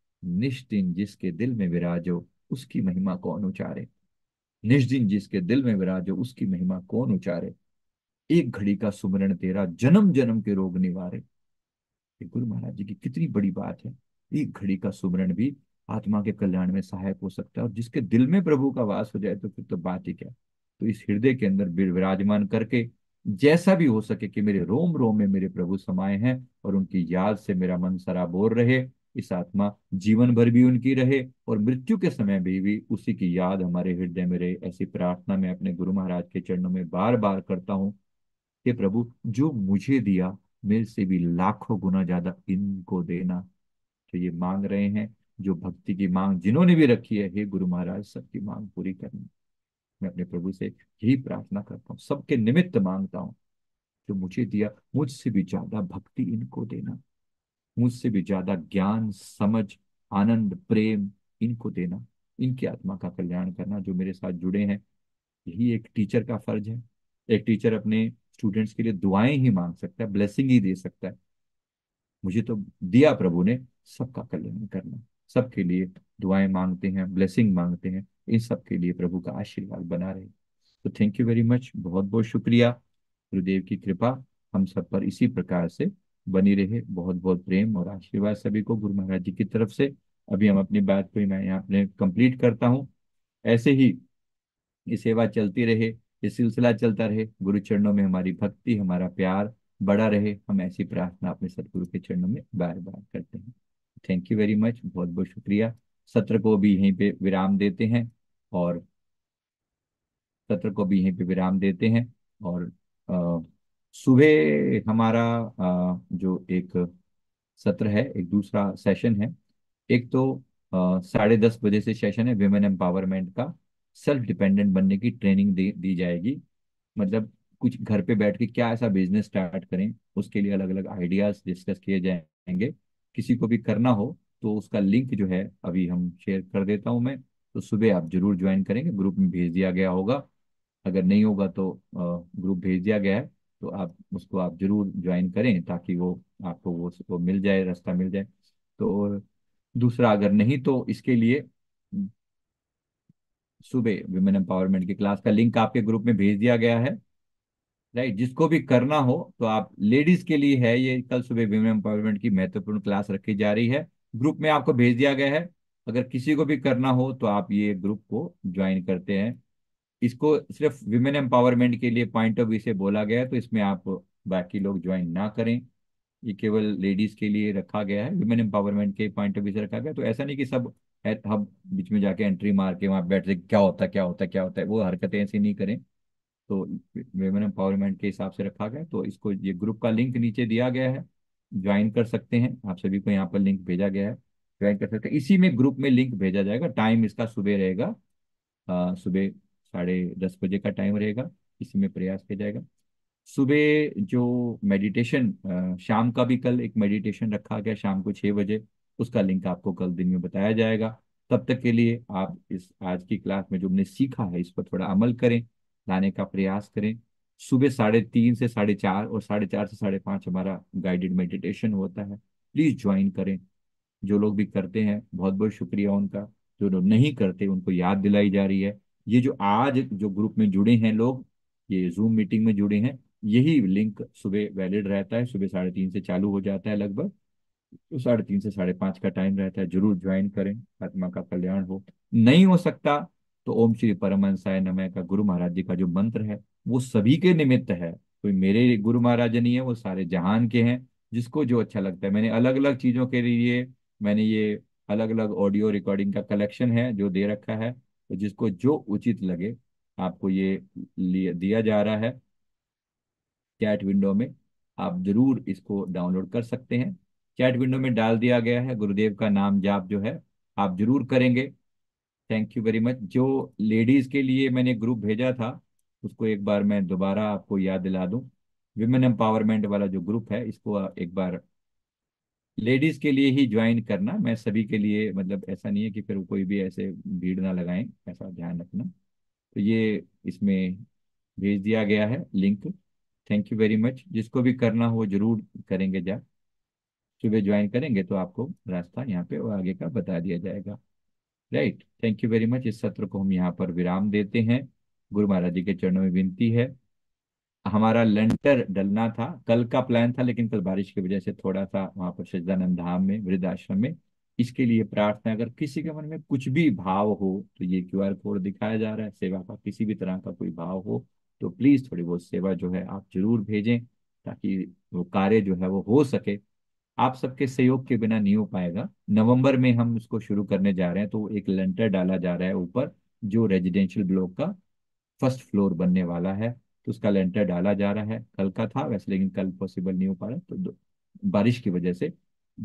Speaker 1: निष्दिन जिसके दिल में विराजो, उसकी महिमा कौन उचारे। निष्दिन जिसके दिल में विराजो, उसकी महिमा कौन उचारे। एक घड़ी का सुमिरन तेरा, जन्म जन्म के रोग निवारे। ये गुरु महाराज जी की कितनी बड़ी बात है। एक घड़ी का सुमिरन भी आत्मा के कल्याण में सहायक हो सकता है, और जिसके दिल में प्रभु का वास हो जाए तो फिर तो बात ही क्या। तो इस हृदय के अंदर विराजमान करके जैसा भी हो सके कि मेरे रोम रोम में मेरे प्रभु समाये हैं, और उनकी याद से मेरा मन सराबोर रहे। इस आत्मा जीवन भर भी उनकी रहे, और मृत्यु के समय भी उसी की याद हमारे हृदय में रहे। ऐसी प्रार्थना मैं अपने गुरु महाराज के चरणों में बार बार करता हूँ। हे प्रभु, जो मुझे दिया मेरे से भी लाखों गुना ज्यादा इनको देना। तो ये मांग रहे हैं, जो भक्ति की मांग जिन्होंने भी रखी है, हे गुरु महाराज सबकी मांग पूरी करनी। मैं अपने प्रभु से यही प्रार्थना करता हूँ, सबके निमित्त मांगता हूँ। जो मुझे दिया मुझसे भी ज्यादा भक्ति इनको देना, मुझसे भी ज्यादा ज्ञान समझ आनंद प्रेम इनको देना। इनकी आत्मा का कल्याण करना, जो मेरे साथ जुड़े हैं। यही एक टीचर का फर्ज है। एक टीचर अपने स्टूडेंट्स के लिए दुआएं ही मांग सकता है, ब्लेसिंग ही दे सकता है। मुझे तो दिया प्रभु ने सबका कल्याण करना, सबके लिए दुआएं मांगते हैं, ब्लेसिंग मांगते हैं। इन सब के लिए प्रभु का आशीर्वाद बना रहे। तो थैंक यू वेरी मच, बहुत बहुत शुक्रिया। गुरुदेव की कृपा हम सब पर इसी प्रकार से बनी रहे। बहुत बहुत प्रेम और आशीर्वाद सभी को गुरु महाराज जी की तरफ से। अभी हम अपनी बात को मैं यहाँ अपने कंप्लीट करता हूँ। ऐसे ही ये सेवा चलती रहे, ये सिलसिला चलता रहे। गुरु चरणों में हमारी भक्ति, हमारा प्यार बड़ा रहे। हम ऐसी प्रार्थना अपने सतगुरु के चरणों में बार बार करते हैं। थैंक यू वेरी मच, बहुत बहुत शुक्रिया। सत्र को भी यहीं पे विराम देते हैं, और सत्र को भी यहीं पे विराम देते हैं। और सुबह हमारा जो एक सत्र है, एक दूसरा सेशन है। एक तो 10:30 बजे से सेशन है विमेन एम्पावरमेंट का। सेल्फ डिपेंडेंट बनने की ट्रेनिंग दी जाएगी। मतलब कुछ घर पे बैठ के क्या ऐसा बिजनेस स्टार्ट करें, उसके लिए अलग अलग आइडियाज डिस्कस किए जाएंगे। किसी को भी करना हो तो उसका लिंक जो है अभी हम शेयर कर देता हूं मैं। तो सुबह आप जरूर ज्वाइन करेंगे, ग्रुप में भेज दिया गया होगा। अगर नहीं होगा तो ग्रुप भेज दिया गया है, तो आप उसको आप जरूर ज्वाइन करें, ताकि वो आपको वो मिल जाए, रास्ता मिल जाए। तो दूसरा, अगर नहीं तो इसके लिए सुबह विमेन एम्पावरमेंट की क्लास का लिंक आपके ग्रुप में भेज दिया गया है। राइट, जिसको भी करना हो तो आप, लेडीज के लिए है ये, कल सुबह विमेन एम्पावरमेंट की महत्वपूर्ण क्लास रखी जा रही है। ग्रुप में आपको भेज दिया गया है। अगर किसी को भी करना हो तो आप ये ग्रुप को ज्वाइन करते हैं। इसको सिर्फ विमेन एम्पावरमेंट के लिए पॉइंट ऑफ व्यू से बोला गया है, तो इसमें आप बाकी लोग ज्वाइन ना करें। ये केवल लेडीज के लिए रखा गया है, विमेन एम्पावरमेंट के पॉइंट ऑफ व्यू से रखा गया है। तो ऐसा नहीं कि सब हम बीच में जाके एंट्री मार के वहां बैठ से क्या होता है क्या होता है क्या होता है, वो हरकतें ऐसी नहीं करें। तो विमेन एम्पावरमेंट के हिसाब से रखा गया है। तो इसको, ये ग्रुप का लिंक नीचे दिया गया है, ज्वाइन कर सकते हैं। आप सभी को यहाँ पर लिंक भेजा गया है, ज्वाइन कर सकते हैं। इसी में ग्रुप में लिंक भेजा जाएगा। टाइम इसका सुबह रहेगा, सुबह 10:30 बजे का टाइम रहेगा। इसी में प्रयास किया जाएगा। सुबह जो मेडिटेशन, शाम का भी कल एक मेडिटेशन रखा गया शाम को 6 बजे। उसका लिंक आपको कल दिन में बताया जाएगा। तब तक के लिए आप इस आज की क्लास में जो हमने सीखा है इस पर थोड़ा अमल करें, लाने का प्रयास करें। सुबह 3:30 से 4:30 और 4:30 से 5:30 हमारा गाइडेड मेडिटेशन होता है। प्लीज ज्वाइन करें। जो लोग भी करते हैं बहुत बहुत शुक्रिया उनका। जो लोग नहीं करते उनको याद दिलाई जा रही है। ये जो आज जो ग्रुप में जुड़े हैं लोग, ये जूम मीटिंग में जुड़े हैं, यही लिंक सुबह वैलिड रहता है, सुबह 3:30 से चालू हो जाता है लगभग। तो 3:30 से 5:30 का टाइम रहता है, जरूर ज्वाइन करें, आत्मा का कल्याण हो। नहीं हो सकता तो ओम श्री परमहंसाय नमः का गुरु महाराज जी का जो मंत्र है वो सभी के निमित्त है। कोई मेरे गुरु महाराज नहीं है, वो सारे जहान के हैं। जिसको जो अच्छा लगता है, मैंने अलग अलग चीजों के लिए मैंने ये अलग अलग ऑडियो रिकॉर्डिंग का कलेक्शन है जो दे रखा है। तो जिसको जो उचित लगे, आपको ये दिया जा रहा है चैट विंडो में। आप जरूर इसको डाउनलोड कर सकते हैं। चैट विंडो में डाल दिया गया है, गुरुदेव का नाम जाप जो है आप जरूर करेंगे। Thank you very much. जो लेडीज के लिए मैंने ग्रुप भेजा था, उसको एक बार मैं दोबारा आपको याद दिला दूं। विमेन एम्पावरमेंट वाला जो ग्रुप है, इसको एक बार लेडीज के लिए ही ज्वाइन करना। मैं सभी के लिए, मतलब ऐसा नहीं है कि फिर कोई भी ऐसे भीड़ ना लगाएं, ऐसा ध्यान रखना। तो ये इसमें भेज दिया गया है link. Thank you very much. जिसको भी करना हो जरूर करेंगे। जा सुबह ज्वाइन करेंगे तो आपको रास्ता यहाँ पे और आगे का बता दिया जाएगा। Right, thank you very much. इस सत्र को हम यहाँ पर विराम देते हैं। गुरु महाराज जी के चरणों में विनती है। हमारा लेंटर डलना था, कल का प्लान था, लेकिन कल बारिश की वजह से थोड़ा सा वहां पर सच्चिदानंद धाम में वृद्ध आश्रम में। इसके लिए प्रार्थना, अगर किसी के मन में कुछ भी भाव हो तो ये QR कोड दिखाया जा रहा है, सेवा का किसी भी तरह का कोई भाव हो तो प्लीज थोड़ी बहुत सेवा जो है आप जरूर भेजें, ताकि वो कार्य जो है वो हो सके। आप सबके सहयोग के बिना नहीं हो पाएगा। नवंबर में हम इसको शुरू करने जा रहे हैं, तो एक लेंटर डाला जा रहा है ऊपर, जो रेजिडेंशियल ब्लॉक का फर्स्ट फ्लोर बनने वाला है। तो उसका लेंटर डाला जा रहा है। कल का था वैसे, लेकिन कल पॉसिबल नहीं हो पा रहा, तो बारिश की वजह से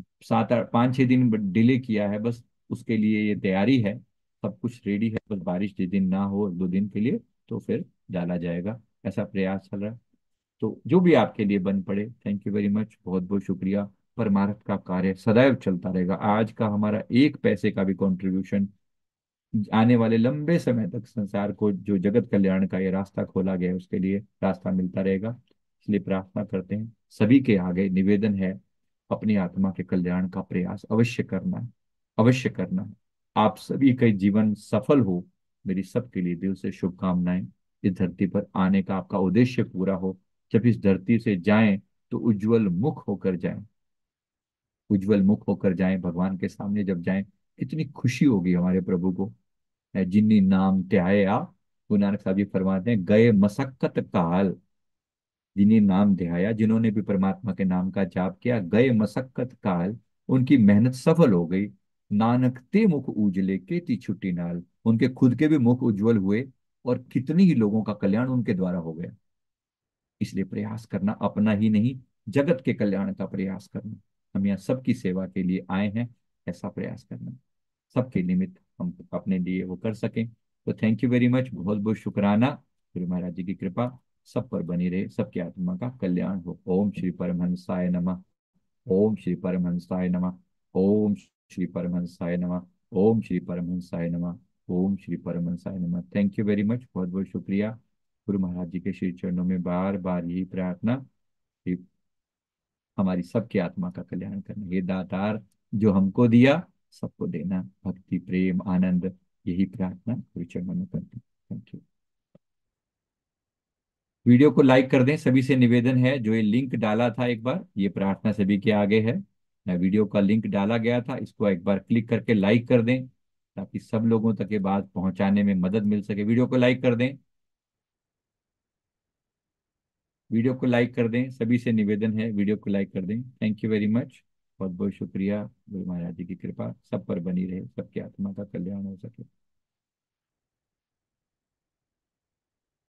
Speaker 1: 5-6 दिन डिले किया है बस। उसके लिए ये तैयारी है, सब कुछ रेडी है, बस बारिश जिस दिन ना हो 2 दिन के लिए तो फिर डाला जाएगा। ऐसा प्रयास चल रहा है। तो जो भी आपके लिए बन पड़े, थैंक यू वेरी मच, बहुत बहुत शुक्रिया। परमार्थ का कार्य सदैव चलता रहेगा। आज का हमारा एक पैसे का भी कंट्रीब्यूशन आने वाले लंबे समय तक संसार को जो जगत कल्याण का ये रास्ता खोला गया है उसके लिए रास्ता मिलता रहेगा। इसलिए प्रार्थना करते हैं, सभी के आगे निवेदन है, अपनी आत्मा के कल्याण का प्रयास अवश्य करना है, अवश्य करना है। आप सभी का जीवन सफल हो, मेरी सबके लिए दिल से शुभकामनाएं। इस धरती पर आने का आपका उद्देश्य पूरा हो। जब इस धरती से जाएं तो उज्जवल मुख होकर जाएं, उज्जवल मुख होकर जाएं भगवान के सामने जब जाएं। कितनी खुशी होगी हमारे प्रभु को। है जिन्नी नाम ध्याया, गुरु नानक साहब जी फरमाते हैं, गए मसक्कत काल। जिन्हें नाम ध्याया, जिन्होंने भी परमात्मा के नाम का जाप किया, गए मसक्कत काल, उनकी मेहनत सफल हो गई। नानक ते मुख उजले केती छुट्टी नाल, उनके खुद के भी मुख उज्जवल हुए और कितनी ही लोगों का कल्याण उनके द्वारा हो गया। इसलिए प्रयास करना, अपना ही नहीं जगत के कल्याण का प्रयास करना। हम यहाँ सबकी सेवा के लिए आए हैं, ऐसा प्रयास करना, सबके निमित्त हम अपने लिए वो कर सकें। तो थैंक यू वेरी मच, बहुत बहुत शुक्राना। गुरु महाराज जी की कृपा सब पर बनी रहे, सबकी आत्मा का कल्याण हो। ओम श्री परमहंसाय नमः। ओम श्री परमहंसाय नमः। ओम श्री परमहंसाय नमः। ओम श्री परमहंसाय नमः। ओम श्री परमहंसाय नमः। थैंक यू वेरी मच, बहुत बहुत शुक्रिया। गुरु महाराज जी के श्री चरणों में बार बार यही प्रार्थना कि हमारी सबकी आत्मा का कल्याण करना। ये दातार जो हमको दिया, सबको देना, भक्ति प्रेम आनंद, यही प्रार्थना गुरु चरणों में करती। Thank you. वीडियो को लाइक कर दें, सभी से निवेदन है। जो ये लिंक डाला था एक बार, ये प्रार्थना सभी के आगे है। वीडियो का लिंक डाला गया था, इसको एक बार क्लिक करके लाइक कर दें, ताकि सब लोगों तक ये बात पहुंचाने में मदद मिल सके। वीडियो को लाइक कर दें, वीडियो को लाइक कर दें, सभी से निवेदन है, वीडियो को लाइक कर दें। थैंक यू वेरी मच, बहुत बहुत शुक्रिया। गुरु महाराज जी की कृपा सब पर बनी रहे, सबकी आत्मा का कल्याण हो सके।